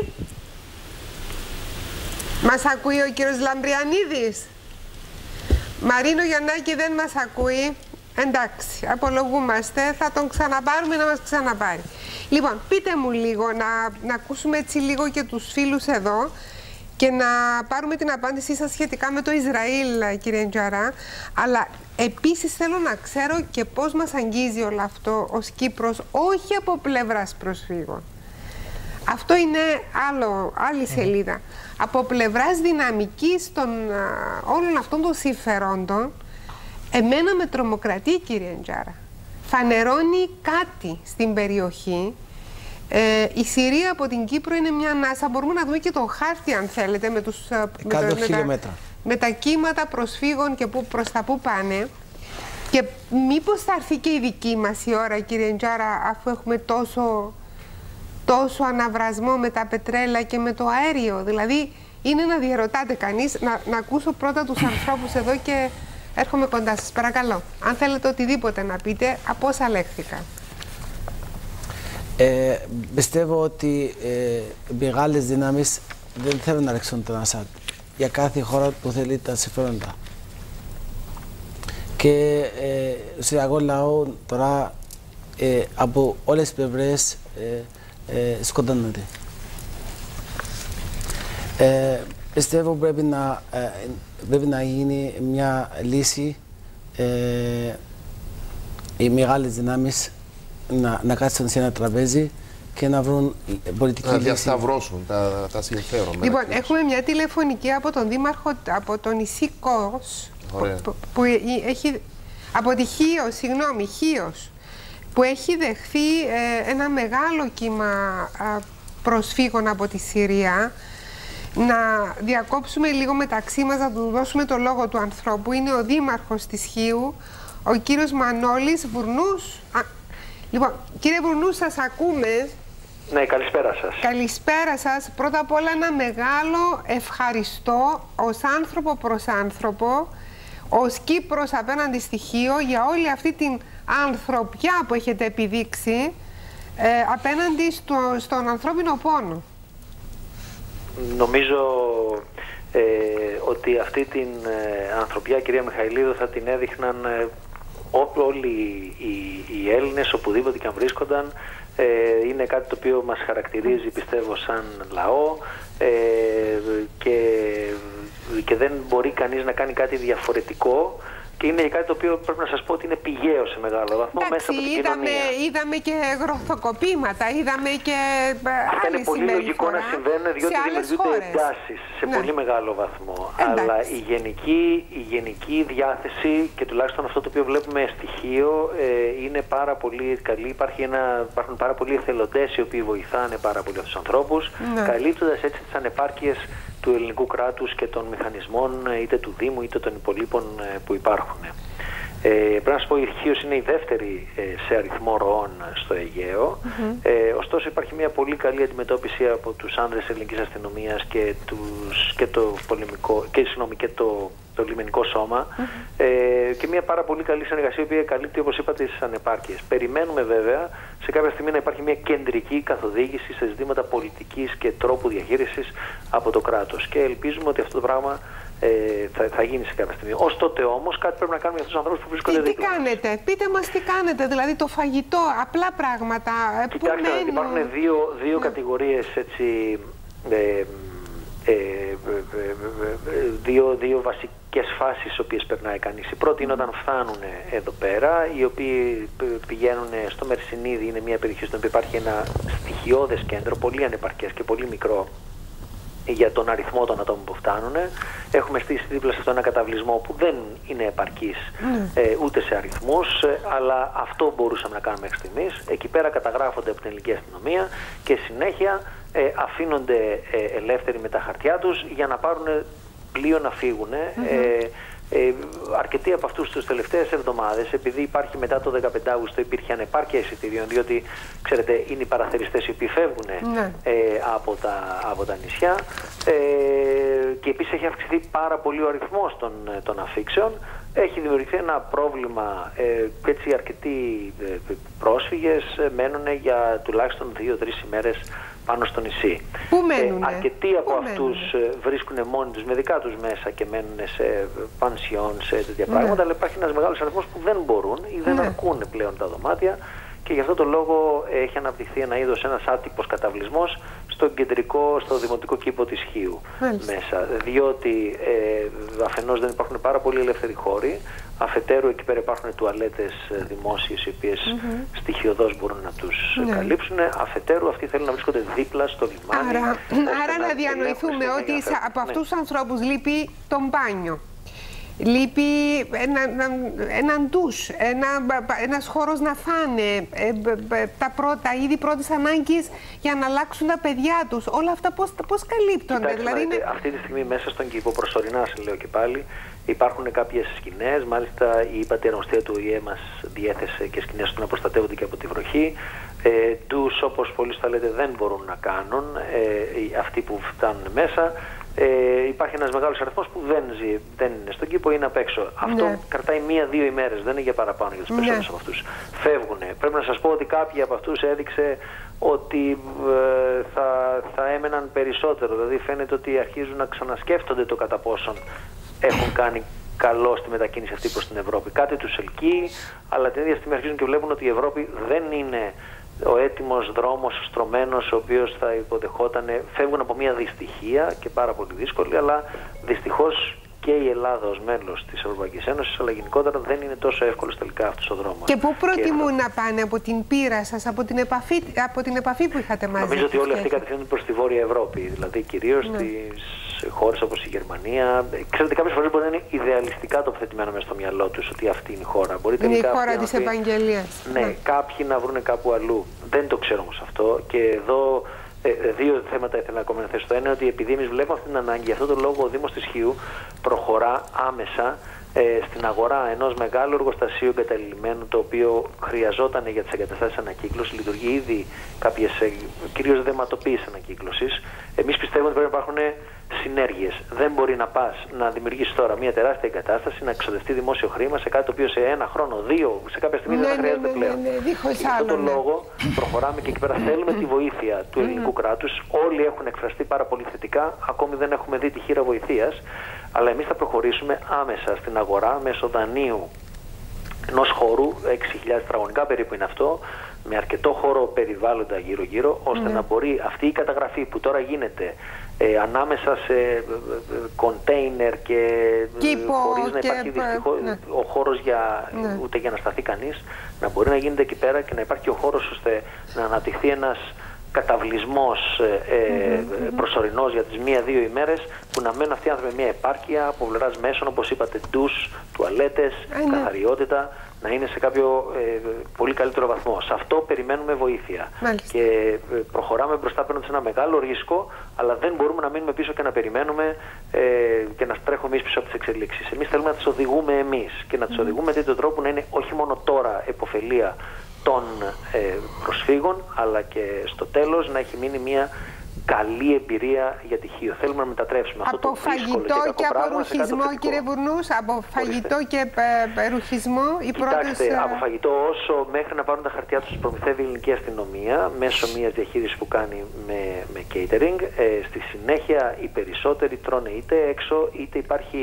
μας ακούει ο κύριος Λαμπριανίδης? Μαρίνο Γιαννάκη δεν μας ακούει. Εντάξει, απολογούμαστε, θα τον ξαναπάρουμε να μας ξαναπάρει. Λοιπόν, πείτε μου λίγο, να ακούσουμε έτσι λίγο και τους φίλους εδώ. και να πάρουμε την απάντησή σας σχετικά με το Ισραήλ, κύριε Τζαρά. Αλλά επίσης θέλω να ξέρω και πώς μας αγγίζει όλο αυτό ως Κύπρος, όχι από πλευράς προσφύγων. Αυτό είναι άλλη σελίδα. Από πλευράς δυναμικής των όλων αυτών των συμφερόντων, εμένα με τρομοκρατεί, κύριε Τζάρα. Φανερώνει κάτι στην περιοχή. Η Συρία από την Κύπρο είναι μια ανάσα. Μπορούμε να δούμε και το χάρτη, αν θέλετε, με τους με τα κύματα προσφύγων και προς τα που πάνε. Και μήπως θα έρθει και η δική μας η ώρα, κύριε Τζάρα, αφού έχουμε τόσο αναβρασμό με τα πετρέλαια και με το αέριο. Δηλαδή, είναι να διαρωτάτε κανείς, να ακούσω πρώτα τους ανθρώπους εδώ και έρχομαι κοντά σας. Παρακαλώ, αν θέλετε οτιδήποτε να πείτε, από όσα λέχθηκα.
Πιστεύω ότι μεγάλες δυνάμεις δεν θέλουν να ρίξουν τον Ασάντ για κάθε χώρα που θέλει τα συμφέροντα. Και ο Συριακός λαό τώρα από όλες τις πλευρές σκοτώνονται. Πιστεύω πρέπει να γίνει μια λύση, οι μεγάλες δυνάμεις να κάτσουν σε ένα τραπέζι και να βρουν πολιτική λύση. Να
διασταυρώσουν τα συμφέροντα.
Λοιπόν, έχουμε μια τηλεφωνική από τον Δήμαρχο από το νησί Κος, που έχει, από τη Χίος, συγγνώμη, Χίος, που έχει δεχθεί ένα μεγάλο κύμα προσφύγων από τη Συρία. Να διακόψουμε λίγο μεταξύ μας, να του δώσουμε το λόγο του ανθρώπου. Είναι ο Δήμαρχος της Χίου, ο κύριος Μανώλης Βουρνούς. Λοιπόν, κύριε Βουρνού, σας ακούμε.
Ναι, καλησπέρα σας.
Καλησπέρα σας. Πρώτα απ' όλα ένα μεγάλο ευχαριστώ ως άνθρωπο προς άνθρωπο, ως Κύπρος απέναντι στη Χίο, για όλη αυτή την ανθρωπιά που έχετε επιδείξει απέναντι στον ανθρώπινο πόνο.
Νομίζω ότι αυτή την ανθρωπιά, κυρία Μιχαηλίδου, θα την έδειχναν όλοι οι Έλληνες, οπουδήποτε και αν βρίσκονταν. Είναι κάτι το οποίο μας χαρακτηρίζει, πιστεύω, σαν λαό, και δεν μπορεί κανείς να κάνει κάτι διαφορετικό. Και είναι κάτι το οποίο πρέπει να σας πω ότι είναι πηγαίο σε μεγάλο βαθμό.
Εντάξει,
μέσα από την κοινωνία.
Είδαμε και γροθοκοπήματα, είδαμε και
αυτά είναι πολύ λογικό να συμβαίνουν, διότι δημιουργούνται εντάσεις σε πολύ μεγάλο βαθμό.
Εντάξει.
Αλλά η γενική διάθεση, και τουλάχιστον αυτό το οποίο βλέπουμε στοιχείο, είναι πάρα πολύ καλή. Υπάρχουν πάρα πολλοί εθελοντές οι οποίοι βοηθάνε πάρα πολύ αυτούς τους ανθρώπους, καλύπτοντας έτσι τις ανεπάρκειες του ελληνικού κράτους και των μηχανισμών, είτε του Δήμου είτε των υπολείπων που υπάρχουν. Πρέπει να σας πω, η Χίος είναι η δεύτερη σε αριθμό ροών στο Αιγαίο. Ωστόσο υπάρχει μια πολύ καλή αντιμετώπιση από τους άνδρες της ελληνικής αστυνομίας και το λιμενικό σώμα, και μια πάρα πολύ καλή συνεργασία, η οποία καλύπτει, όπως είπατε, τις ανεπάρκειες. Περιμένουμε βέβαια σε κάποια στιγμή να υπάρχει μια κεντρική καθοδήγηση σε ζητήματα πολιτικής και τρόπου διαχείρισης από το κράτος. Και ελπίζουμε ότι αυτό το πράγμα θα γίνει σε κάποια στιγμή. Ως τότε όμως κάτι πρέπει να κάνουμε για αυτούς τους ανθρώπους που βρίσκονται δίπλα.
Τι κάνετε, πείτε μας τι κάνετε, δηλαδή το φαγητό, απλά πράγματα.
Κοιτάξτε, υπάρχουν δύο κατηγορίες, έτσι, δύο βασικές φάσεις στις οποίες περνάει κανείς. Η πρώτη είναι όταν φτάνουν εδώ πέρα, οι οποίοι πηγαίνουν στο Μερσινίδι, είναι μια περιοχή στην οποία υπάρχει ένα στοιχειώδες κέντρο, πολύ ανεπαρκές και πολύ μικρό για τον αριθμό των ατόμων που φτάνουν. Έχουμε στήσει δίπλα σε αυτό ένα καταβλισμό που δεν είναι επαρκής ούτε σε αριθμούς, αλλά αυτό μπορούσαμε να κάνουμε μέχρι στιγμής. Εκεί πέρα καταγράφονται από την ελληνική αστυνομία και συνέχεια αφήνονται ελεύθεροι με τα χαρτιά τους για να πάρουν πλοίο να φύγουν. Αρκετοί από αυτούς τους τελευταίες εβδομάδες, επειδή υπάρχει μετά το 15 Αύγουστο, υπήρχε ανεπάρκεια εισιτηρίων, διότι ξέρετε είναι οι παραθεριστές οι οποίοι φεύγουν από τα νησιά, και επίσης έχει αυξηθεί πάρα πολύ ο αριθμός των αφήξεων. Έχει δημιουργηθεί ένα πρόβλημα, και έτσι αρκετοί πρόσφυγες μένουν για τουλάχιστον 2-3 ημέρες πάνω στο νησί.
Πού μένουνε?
Αρκετοί από αυτούς βρίσκουν μόνοι τους με δικά τους μέσα και μένουν σε πανσιόν, σε τέτοια πράγματα, αλλά υπάρχει ένας μεγάλος αριθμός που δεν μπορούν ή δεν αρκούν πλέον τα δωμάτια και γι' αυτό το λόγο έχει αναπτυχθεί ένας άτυπος καταβλισμός στο δημοτικό κήπο της Χίου μέσα. Διότι αφενός δεν υπάρχουν πάρα πολλοί ελεύθεροι χώροι, αφετέρου εκεί πέρα υπάρχουν τουαλέτες δημόσιες οι οποίες στοιχειοδός μπορούν να τους καλύψουν, αφετέρου αυτοί θέλουν να βρίσκονται δίπλα στο λιμάνι.
Άρα να διανοηθούμε ότι από αυτούς τους ανθρώπους λείπει το μπάνιο. Λείπει έναν ντους, ένας χώρος να φάνε, τα είδη πρώτης ανάγκης για να αλλάξουν τα παιδιά τους. Όλα αυτά πώς καλύπτονται?
Δηλαδή αυτή τη στιγμή μέσα στον κήπο, προσωρινά λέω και πάλι, υπάρχουν κάποιες σκηνές. Μάλιστα η ΥΠΑΤΗ Αρμοστία του ΟΗΕ μας διέθεσε και σκηνές που να προστατεύονται και από τη βροχή. Ντους, όπως πολλοί θα λέτε, δεν μπορούν να κάνουν αυτοί που φτάνουν μέσα. Υπάρχει ένας μεγάλος αριθμός που δεν είναι στον κήπο, είναι απ' έξω. Αυτό κρατάει 1-2 ημέρες, δεν είναι για παραπάνω για τους περισσότερους από αυτούς. Φεύγουν. Πρέπει να σας πω ότι κάποιοι από αυτούς έδειξε ότι θα έμεναν περισσότερο. Δηλαδή φαίνεται ότι αρχίζουν να ξανασκέφτονται το κατά πόσον έχουν κάνει καλό στη μετακίνηση αυτή προς την Ευρώπη. Κάτι τους ελκύει, αλλά την ίδια στιγμή αρχίζουν και βλέπουν ότι η Ευρώπη δεν είναι ο έτοιμος δρόμος στρωμένος ο οποίος θα υποδεχόταν. Φεύγουν από μια δυστυχία και πάρα πολύ δύσκολη, αλλά δυστυχώς και η Ελλάδα ως μέλος της Ευρωπαϊκής Ένωσης, αλλά γενικότερα δεν είναι τόσο εύκολος τελικά αυτός ο δρόμος.
Και πού προτιμούν να πάνε από την πείρα σας, από την επαφή που είχατε μαζί?
Νομίζω ότι όλοι αυτοί κατευθύνονται προς τη Βόρεια Ευρώπη, δηλαδή κυρίως στις χώρες όπως η Γερμανία. Ξέρετε, κάποιες φορές μπορεί να είναι ιδεαλιστικά τοποθετημένα μέσα στο μυαλό τους ότι αυτή είναι η χώρα.
Είναι η χώρα της Ευαγγελίας.
Ναι, κάποιοι να βρουν κάπου αλλού. Δεν το ξέρω όμως αυτό. Και εδώ δύο θέματα ήθελα ακόμα να θέσω. Το ένα είναι ότι επειδή εμείς βλέπουμε αυτή την ανάγκη, γι' αυτόν τον λόγο ο Δήμος της Χίου προχωρά άμεσα στην αγορά ενός μεγάλου εργοστασίου εγκαταλειμμένου, το οποίο χρειαζόταν για τις εγκαταστάσεις ανακύκλωσης. Λειτουργεί ήδη κάποιες κυρίως δεματοποίησεις ανακύκλωσης. Εμείς πιστεύουμε ότι πρέπει να υπάρχουν συνέργειες. Δεν μπορεί να πας να δημιουργήσεις τώρα μια τεράστια εγκατάσταση, να εξοδευτεί δημόσιο χρήμα σε κάτι το οποίο σε 1 χρόνο, 2, σε κάποια στιγμή δεν θα χρειάζεται πλέον. Γι' αυτόν τον λόγο προχωράμε και εκεί πέρα θέλουμε τη βοήθεια του ελληνικού κράτους. Όλοι έχουν εκφραστεί πάρα πολύ θετικά, ακόμη δεν έχουμε δει τη χείρα βοηθείας, αλλά εμείς θα προχωρήσουμε άμεσα στην αγορά μέσω δανείου ενός χώρου, 6.000 τετραγωνικά περίπου είναι αυτό, με αρκετό χώρο περιβάλλοντα γύρω-γύρω, ώστε να μπορεί αυτή η καταγραφή που τώρα γίνεται ανάμεσα σε κοντέινερ και χωρίς να υπάρχει δυστυχώς ο χώρος ούτε για να σταθεί κανείς, να μπορεί να γίνεται εκεί πέρα και να υπάρχει ο χώρος ώστε να αναπτυχθεί ένας καταβλισμός προσωρινός για τις 1-2 ημέρες, που να μένουν αυτοί οι άνθρωποι με μια επάρκεια από πλευράς μέσων, όπως είπατε, ντους, τουαλέτες, καθαριότητα, να είναι σε κάποιο πολύ καλύτερο βαθμό. Σε αυτό περιμένουμε βοήθεια. Και προχωράμε μπροστά παίρνοντας ένα μεγάλο ρίσκο, αλλά δεν μπορούμε να μείνουμε πίσω και να περιμένουμε και να τρέχουμε εμείς πίσω από τις εξελίξεις. Εμείς θέλουμε να τις οδηγούμε εμείς και να τις οδηγούμε με τέτοιο τρόπο να είναι όχι μόνο τώρα επωφελία των προσφύγων, αλλά και στο τέλος να έχει μείνει μια καλή εμπειρία για τη Χίο. Θέλουμε να μετατρέψουμε αυτό το δύσκολο
και κακό πράγμα. Από φαγητό και από ρουχισμό, κύριε Βουρνούς, από φαγητό και ρουχισμό, οι πρώτες...
από φαγητό όσο μέχρι να πάρουν τα χαρτιά τους προμηθεύει η ελληνική αστυνομία μέσω μιας διαχείρισης που κάνει με catering. Στη συνέχεια οι περισσότεροι τρώνε είτε έξω, είτε υπάρχει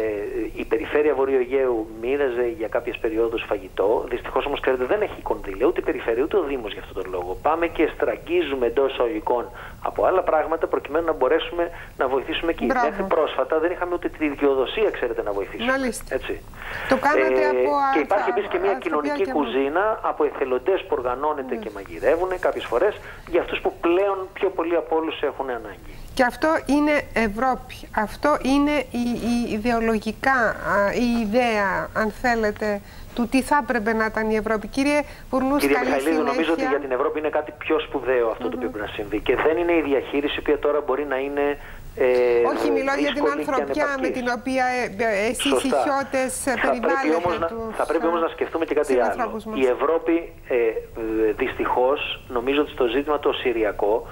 η περιφέρεια Βορείου Αιγαίου μοίραζε για κάποιες περιόδους φαγητό. Δυστυχώς όμως, ξέρετε, δεν έχει κονδύλια ούτε η περιφέρεια ούτε ο Δήμος για αυτόν τον λόγο. Πάμε και στραγγίζουμε εντός εισαγωγικών από άλλα πράγματα προκειμένου να μπορέσουμε να βοηθήσουμε εκεί. Μέχρι πρόσφατα δεν είχαμε ούτε τη δικαιοδοσία, ξέρετε, να βοηθήσουμε. Έτσι.
Το κάνατε
και υπάρχει επίσης και μια κοινωνική κουζίνα από εθελοντές που οργανώνεται και μαγειρεύουν κάποιες φορές για αυτούς που πλέον πιο πολλοί από όλους έχουν ανάγκη.
Και αυτό είναι Ευρώπη. Αυτό είναι η ιδεολογικά η ιδέα, αν θέλετε, του τι θα έπρεπε να ήταν η Ευρώπη. Κύριε Βουρνούς,
καλή συνέχεια. Νομίζω ότι για την Ευρώπη είναι κάτι πιο σπουδαίο αυτό το οποίο πρέπει να συμβεί. Και δεν είναι η διαχείριση η οποία τώρα μπορεί να είναι
όχι, μιλώ για την ανθρωπιά με την οποία εσείς οι χιώτες περιβάλλετε.
Θα πρέπει όμως να σκεφτούμε και κάτι άλλο. Η Ευρώπη δυστυχώς, νομίζω ότι στο ζήτημα το συριακό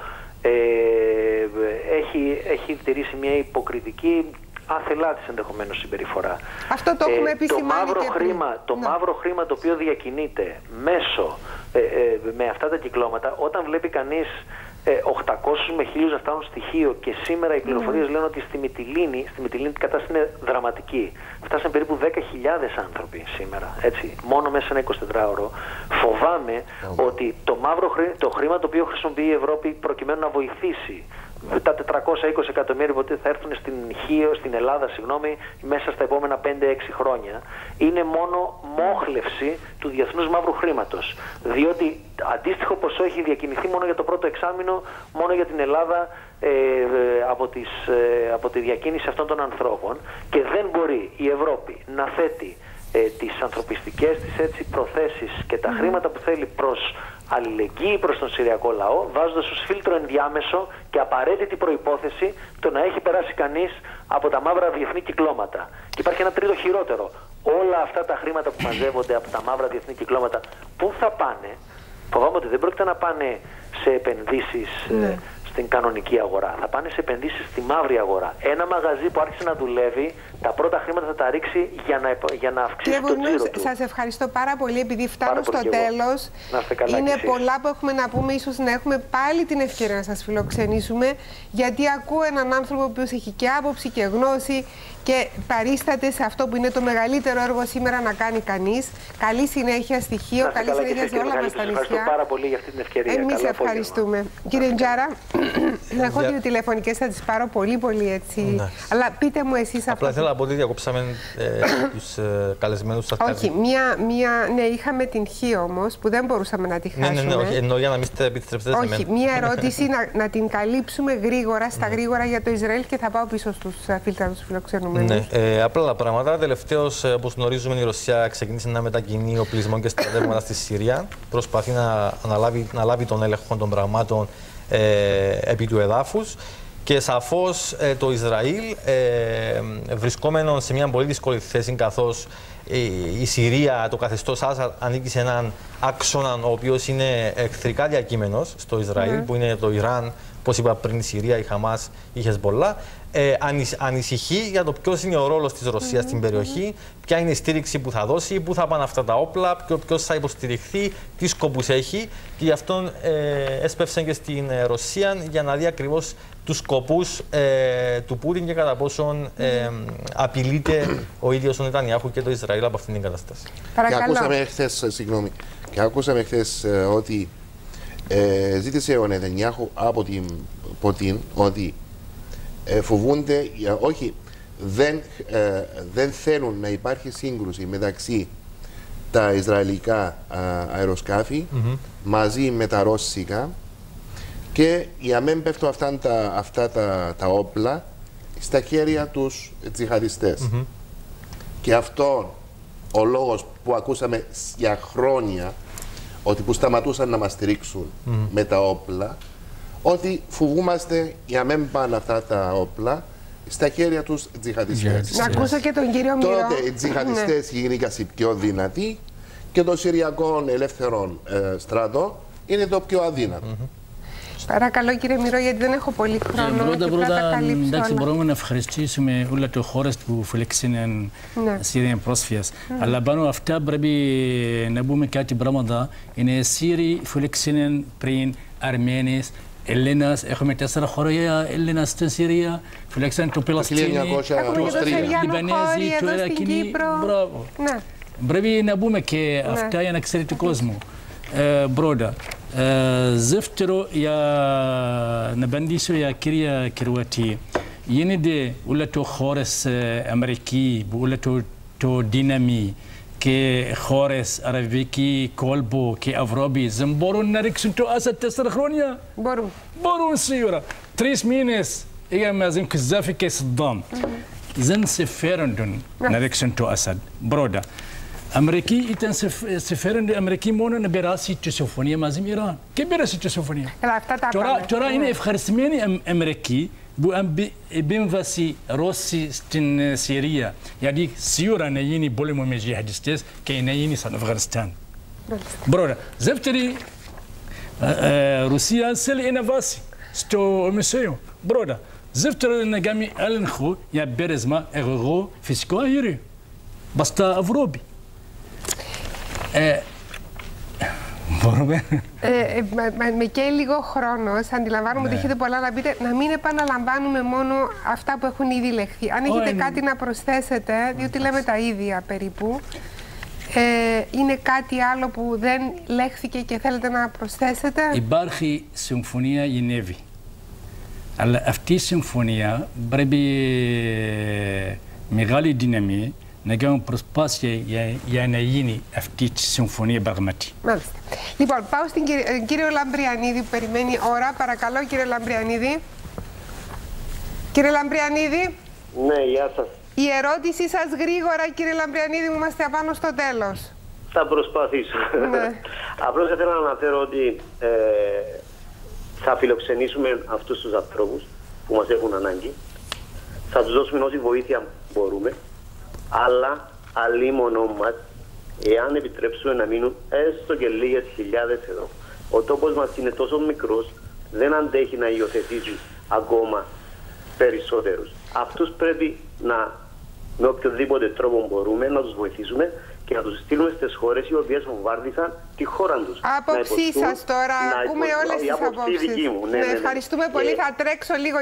έχει τηρήσει μια υποκριτική, άθελά της ενδεχομένως συμπεριφορά.
Αυτό το έχουμε επισημάνει
το μαύρο χρήμα το οποίο διακινείται μέσω με αυτά τα κυκλώματα, όταν βλέπει κανείς 800 με 1000 να φτάνουν στοιχείο και σήμερα οι πληροφορίες λένε ότι στη Μυτιλήνη η κατάσταση είναι δραματική. Φτάσαν περίπου 10.000 άνθρωποι σήμερα, έτσι, μόνο μέσα σε ένα 24ωρο. Φοβάμαι ότι το χρήμα το οποίο χρησιμοποιεί η Ευρώπη προκειμένου να βοηθήσει τα 420 εκατομμύρια που θα έρθουν στην Ελλάδα, μέσα στα επόμενα 5-6 χρόνια, είναι μόνο μόχλευση του διεθνούς μαύρου χρήματος. Διότι αντίστοιχο ποσό έχει διακινηθεί μόνο για το πρώτο εξάμηνο, μόνο για την Ελλάδα, από τη διακίνηση αυτών των ανθρώπων, και δεν μπορεί η Ευρώπη να θέτει τις ανθρωπιστικές της προθέσεις και τα χρήματα που θέλει προς αλληλεγγύη προς τον Συριακό λαό, βάζοντας ως φίλτρο ενδιάμεσο και απαραίτητη προϋπόθεση το να έχει περάσει κανείς από τα μαύρα διεθνή κυκλώματα. Και υπάρχει ένα τρίτο χειρότερο. Όλα αυτά τα χρήματα που μαζεύονται από τα μαύρα διεθνή κυκλώματα, πού θα πάνε? Φοβάμαι ότι δεν πρόκειται να πάνε σε επενδύσεις στην κανονική αγορά. Θα πάνε σε επενδύσεις στη μαύρη αγορά. Ένα μαγαζί που άρχισε να δουλεύει, τα πρώτα χρήματα θα τα ρίξει για να αυξήσει το τζίρο του.
Σας ευχαριστώ πάρα πολύ, επειδή φτάνω στο τέλος. Είναι πολλά που έχουμε να πούμε, ίσως να έχουμε πάλι την ευκαιρία να σας φιλοξενήσουμε, γιατί ακούω έναν άνθρωπο που έχει και άποψη και γνώση και παρίσταται σε αυτό που είναι το μεγαλύτερο έργο σήμερα να κάνει κανείς. Καλή συνέχεια στοιχείο, καλή συνέχεια σε όλα μας τα νησιά.
Ευχαριστώ πάρα πολύ για αυτή την ευκαιρία.
Εμείς ευχαριστούμε. Κύριε Τζάρα, έχω δύο τηλεφωνικές, θα τις πάρω πολύ έτσι. Αλλά πείτε μου εσείς αυτό.
Απλά θέλω να πω ότι διακόψαμε τους καλεσμένους σας.
Όχι, ναι, είχαμε την Χ όμως που δεν μπορούσαμε να τη χάσουμε.
Ναι, όχι, εννοώ για να μην επιστρέψετε σε μένα.
Όχι, μία ερώτηση να την καλύψουμε γρήγορα, στα γρήγορα για το Ισραήλ και θα πάω πίσω στους φίλτρα τους φιλοξενούμενους.
Ναι, απλά τα πράγματα. Τελευταίως, όπως γνωρίζουμε, η Ρωσία ξεκίνησε να μετακινεί οπλισμό και στρατεύματα στη Συρία. Προσπαθεί να λάβει τον έλεγχο των πραγμάτων επί του εδάφους. Και σαφώς το Ισραήλ, βρισκόμενο σε μια πολύ δύσκολη θέση, καθώς η Συρία, το καθεστώς Άσαντ, ανήκει σε έναν άξονα ο οποίος είναι εχθρικά διακείμενος στο Ισραήλ, που είναι το Ιράν, όπως είπα πριν, η Συρία, η Χαμάς, η Χεσμπολά. Ανησυχεί για το ποιος είναι ο ρόλος της Ρωσίας στην περιοχή, ποια είναι η στήριξη που θα δώσει, πού θα πάνε αυτά τα όπλα, ποιος θα υποστηριχθεί, τι σκοπούς έχει. Και γι' αυτόν έσπευσε και στην Ρωσία για να δει ακριβώς τους σκοπούς του Πούτιν και κατά πόσον απειλείται ο ίδιος ο Νετανιάχου και το Ισραήλ από αυτήν την κατάσταση.
Και ακούσαμε χθες ότι ζήτησε ο Νετανιάχου από την Πούτιν ότι φοβούνται, όχι, δεν θέλουν να υπάρχει σύγκρουση μεταξύ τα Ισραηλικά αεροσκάφη μαζί με τα Ρώσικα και για να μην πέφτουν αυτά τα όπλα στα χέρια τους τζιχαδιστές. Και αυτό ο λόγος που ακούσαμε για χρόνια, ότι που σταματούσαν να μας στηρίξουν με τα όπλα, ότι φοβούμαστε για να μην πάνε αυτά τα όπλα στα χέρια τους τζιχαδιστές.
Να ακούσω και τον κύριο Μυρό.
Τότε οι τζιχαδιστές γίνηκαν πιο δυνατοί και το Συριακό Ελεύθερο Στρατό είναι το πιο αδύνατο.
Παρακαλώ κύριε Μυρό, γιατί δεν έχω πολύ χρόνο.
Εντάξει, μπορούμε να ευχαριστήσουμε όλα τις χώρες που φιλοξενούν Σύριαν πρόσφυγες. Αλλά πάνω αυτά πρέπει να πούμε κάτι πράγματα. Είναι Σύριοι φιλοξενούν πριν Αρμένες, Έλληνας, έχουμε 4 χωριά Έλληνας στην Συρία, φιλοξενούν το Παλαιστίνι, το Λιβανέζι, το Ιρακινί. Μπράβο. Πρέπει να πούμε και αυτά για να ξέρει ο κόσμο. Πρώτα. Δεύτερο, να απαντήσω για κυρία Κυρουατή. Γίνεται όλα το χώρες Αμερική, όλα το δύναμη και χώρες Αραβική, κόλπο και Ευρώπη δεν μπορούν να ρίξουν το Άσαντ 4 χρόνια. Μπορούν σίγουρα. 3 μήνες είχαμε μαζί Καζάφη και Σαντάμ. Δεν συμφέροντον να ρίξουν το Άσαντ. Πρώτα. Αμερική ήταν συμφέρον Αμερική μόνο να περάσει τη συμφωνία μαζί με Ιράν. Και πέρασε τη συμφωνία. Τώρα είναι ευχαριστημένη Αμερική που επέμβαση Ρώσοι στην Συρία. Γιατί σίγουρα να γίνει πόλεμο με τζιχαντιστές και να γίνει σαν Αφγανιστάν. Πρώτα. Δεύτερη, Ρωσία θέλει ένα βάση στο μεσαίο. Πρώτα. Δεύτερο, να κάνει έλεγχο για πέρασμα εγώ φυσικό αέριο. Μπαστά Ευρώπη. Μπορούμε.
Με καίει λίγο χρόνος, αντιλαμβάνομαι ότι έχετε πολλά να πείτε, να μην επαναλαμβάνουμε μόνο αυτά που έχουν ήδη λεχθεί. Αν έχετε κάτι να προσθέσετε, διότι λέμε τα ίδια περίπου, είναι κάτι άλλο που δεν λέχθηκε και θέλετε να προσθέσετε?
Υπάρχει συμφωνία Γενέβη. Αλλά αυτή η συμφωνία πρέπει μεγάλη δύναμη να κάνουν προσπάθεια για να γίνει αυτή η συμφωνία πραγματική.
Μάλιστα. Λοιπόν, πάω στην κύριο Λαμπριανίδη που περιμένει ώρα. Παρακαλώ, κύριε Λαμπριανίδη. Κύριε Λαμπριανίδη.
Ναι, γεια σας.
Η ερώτησή σας γρήγορα, κύριε Λαμπριανίδη, μου είμαστε απάνω στο τέλος.
Θα προσπαθήσω. Ναι. Απλώς ήθελα να αναφέρω ότι θα φιλοξενήσουμε αυτούς τους ανθρώπους που μας έχουν ανάγκη. Θα τους δώσουμε όση βοήθεια μπορούμε, αλλά αλίμονό μας, εάν επιτρέψουμε να μείνουν έστω και λίγες χιλιάδες εδώ. Ο τόπος μας είναι τόσο μικρός, δεν αντέχει να υιοθετήσει ακόμα περισσότερους. Αυτούς πρέπει να, με οποιοδήποτε τρόπο μπορούμε, να τους βοηθήσουμε και να τους στείλουμε στις χώρες οι οποίες βομβάρδισαν τη χώρα τους.
Άποψή σας τώρα, ακούμε όλες τις απόψεις.
Ναι,
ευχαριστούμε πολύ. Θα τρέξω λίγο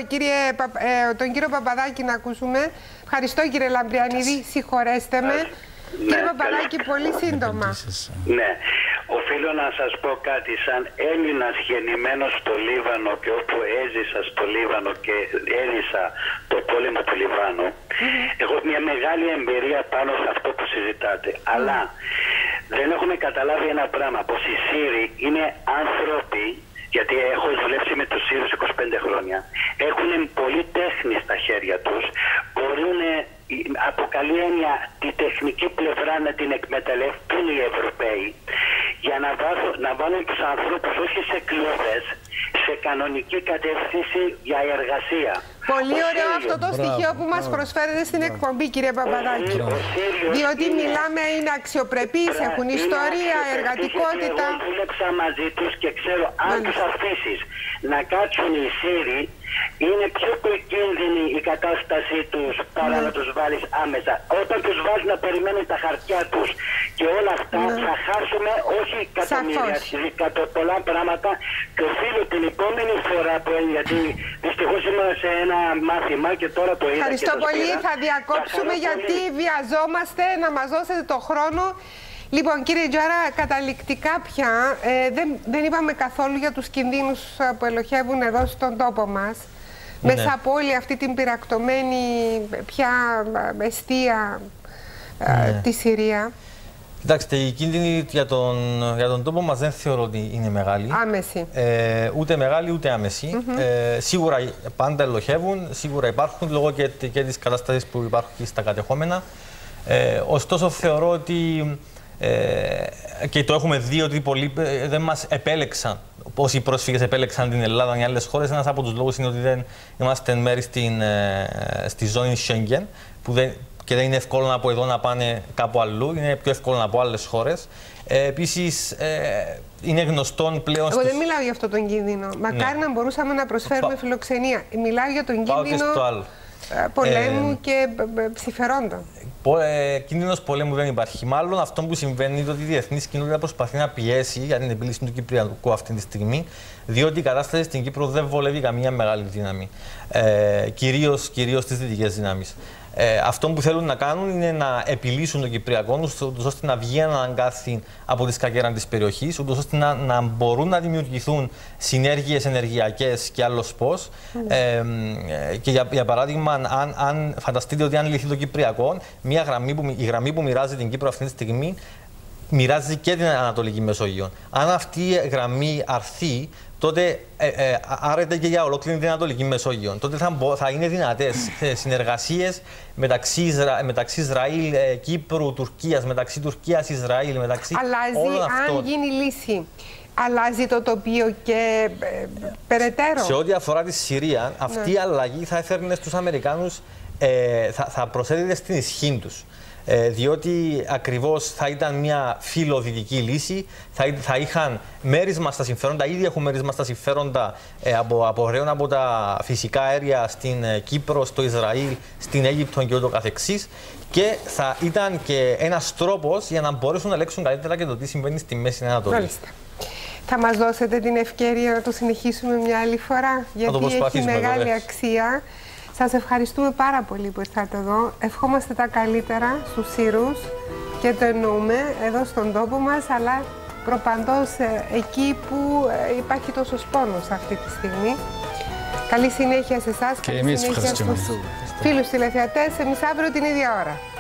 τον κύριο Παπαδάκη να ακούσουμε. Ευχαριστώ κύριε Λαμπριανίδη, συγχωρέστε με. Κύριε Παπαδάκη, πολύ σύντομα.
Ναι, οφείλω να σας πω κάτι σαν Έλληνας γεννημένος στο Λίβανο και όπου έζησα στο Λίβανο και έζησα το πόλεμο του Λιβάνου. Έχω μια μεγάλη εμπειρία πάνω σε αυτό που συζητάτε. Αλλά δεν έχουμε καταλάβει ένα πράγμα, πως οι Σύριοι είναι άνθρωποι, γιατί έχω δουλέψει με τους Σύριους 25 χρόνια, έχουν πολύ τέχνη στα χέρια τους, μπορούν από καλή έννοια τη τεχνική πλευρά να την εκμεταλλευτούν οι Ευρωπαίοι για να βάλουν τους ανθρώπους όχι σε κλώδες, σε κανονική κατεύθυνση για εργασία.
Πολύ ωραίο αυτό το στοιχείο που μας προσφέρετε στην εκπομπή, κύριε Παπαδάκη. Διότι μιλάμε, είναι αξιοπρεπείς, έχουν ιστορία, εργατικότητα.
Εγώ δούλεψα μαζί τους και ξέρω, αν τους αφήσεις να κάτσουν οι Σύριοι, είναι πιο επικίνδυνη η κατάστασή τους παρά να τους βάλεις άμεσα. Όταν τους βάζεις να περιμένουν τα χαρτιά τους και όλα αυτά, θα χάσουμε όχι εκατομμύρια, κατά πολλά πράγματα. Και οφείλω την επόμενη φορά που γιατί δυστυχώς ήμουν σε ένα μάθημα και τώρα το είδα.
Ευχαριστώ πολύ. Θα διακόψουμε γιατί βιαζόμαστε να μας δώσετε το χρόνο. Λοιπόν, κύριε Τζάρα, καταληκτικά πια δεν είπαμε καθόλου για τους κινδύνους που ελοχεύουν εδώ στον τόπο μας. Ναι. Μέσα από όλη αυτή την πυρακτωμένη πια εστία τη Συρία.
Κοιτάξτε, οι κίνδυνοι για τον τόπο μας δεν θεωρώ ότι είναι μεγάλοι.
Άμεση.
Ούτε μεγάλοι ούτε άμεση. Σίγουρα πάντα ελοχεύουν, σίγουρα υπάρχουν λόγω και της κατάστασης που υπάρχουν και στα κατεχόμενα. Ωστόσο, θεωρώ ότι και το έχουμε δει ότι πολλοί δεν μας επέλεξαν. Όσοι πρόσφυγες επέλεξαν την Ελλάδα ή άλλες χώρες, ένας από τους λόγους είναι ότι δεν είμαστε μέρη στη ζώνη Schengen, και δεν είναι εύκολο από εδώ να πάνε κάπου αλλού, είναι πιο εύκολο από άλλες χώρες. Επίσης, είναι γνωστόν πλέον. Εγώ
δεν μιλάω για αυτό τον κίνδυνο. Μακάρι να μπορούσαμε να προσφέρουμε φιλοξενία. Μιλάω για τον κίνδυνο πολέμου και συμφερόντων.
Κίνδυνος πολέμου δεν υπάρχει. Μάλλον αυτό που συμβαίνει είναι ότι η διεθνής κοινότητα προσπαθεί να πιέσει για την επίλυση του Κυπριακού αυτή τη στιγμή, διότι η κατάσταση στην Κύπρο δεν βολεύει καμία μεγάλη δύναμη. Κυρίως τις δυτικές δυνάμεις. Αυτό που θέλουν να κάνουν είναι να επιλύσουν τον Κυπριακό, ώστε να βγει ένα αγκάθι από τη σκακέρα της περιοχής, ώστε να μπορούν να δημιουργηθούν συνέργειες ενεργειακές και άλλος πώς. Και για παράδειγμα, αν φανταστείτε ότι αν λυθεί το Κυπριακό, η γραμμή που μοιράζει την Κύπρο αυτή τη στιγμή μοιράζει και την Ανατολική Μεσόγειο. Αν αυτή η γραμμή αρθεί, τότε άρεται και για ολόκληρη την Ανατολική Μεσόγειο. Τότε θα είναι δυνατές συνεργασίες μεταξύ Ισραήλ, Κύπρου, Τουρκίας, μεταξύ Τουρκίας, Ισραήλ, μεταξύ όλων αυτών.
Αν γίνει λύση, αλλάζει το τοπίο και περαιτέρω.
Σε ό,τι αφορά τη Συρία, αυτή η αλλαγή θα έφερνε στους Αμερικάνους, θα προσέδιδε στην ισχύ τους. Διότι ακριβώς θα ήταν μια φιλοδυτική λύση, θα είχαν μέρισμα στα συμφέροντα, ήδη έχουν μέρισμα στα συμφέροντα απορρέων από τα φυσικά αέρια στην Κύπρο, στο Ισραήλ, στην Αίγυπτο και ούτω καθεξής, και θα ήταν και ένας τρόπος για να μπορέσουν να ελέγξουν καλύτερα και το τι συμβαίνει στη Μέση Ανατολή.
Μάλιστα. Θα μας δώσετε την ευκαιρία να το συνεχίσουμε μια άλλη φορά, γιατί έχει μεγάλη αξία. Σας ευχαριστούμε πάρα πολύ που ήρθατε εδώ. Ευχόμαστε τα καλύτερα στους Σύρους και το εννοούμε εδώ στον τόπο μας, αλλά προπαντός εκεί που υπάρχει τόσος πόνος αυτή τη στιγμή. Καλή συνέχεια σε εσάς, καλή συνέχεια στους φίλους τηλεθεατές. Εμείς αύριο την ίδια ώρα.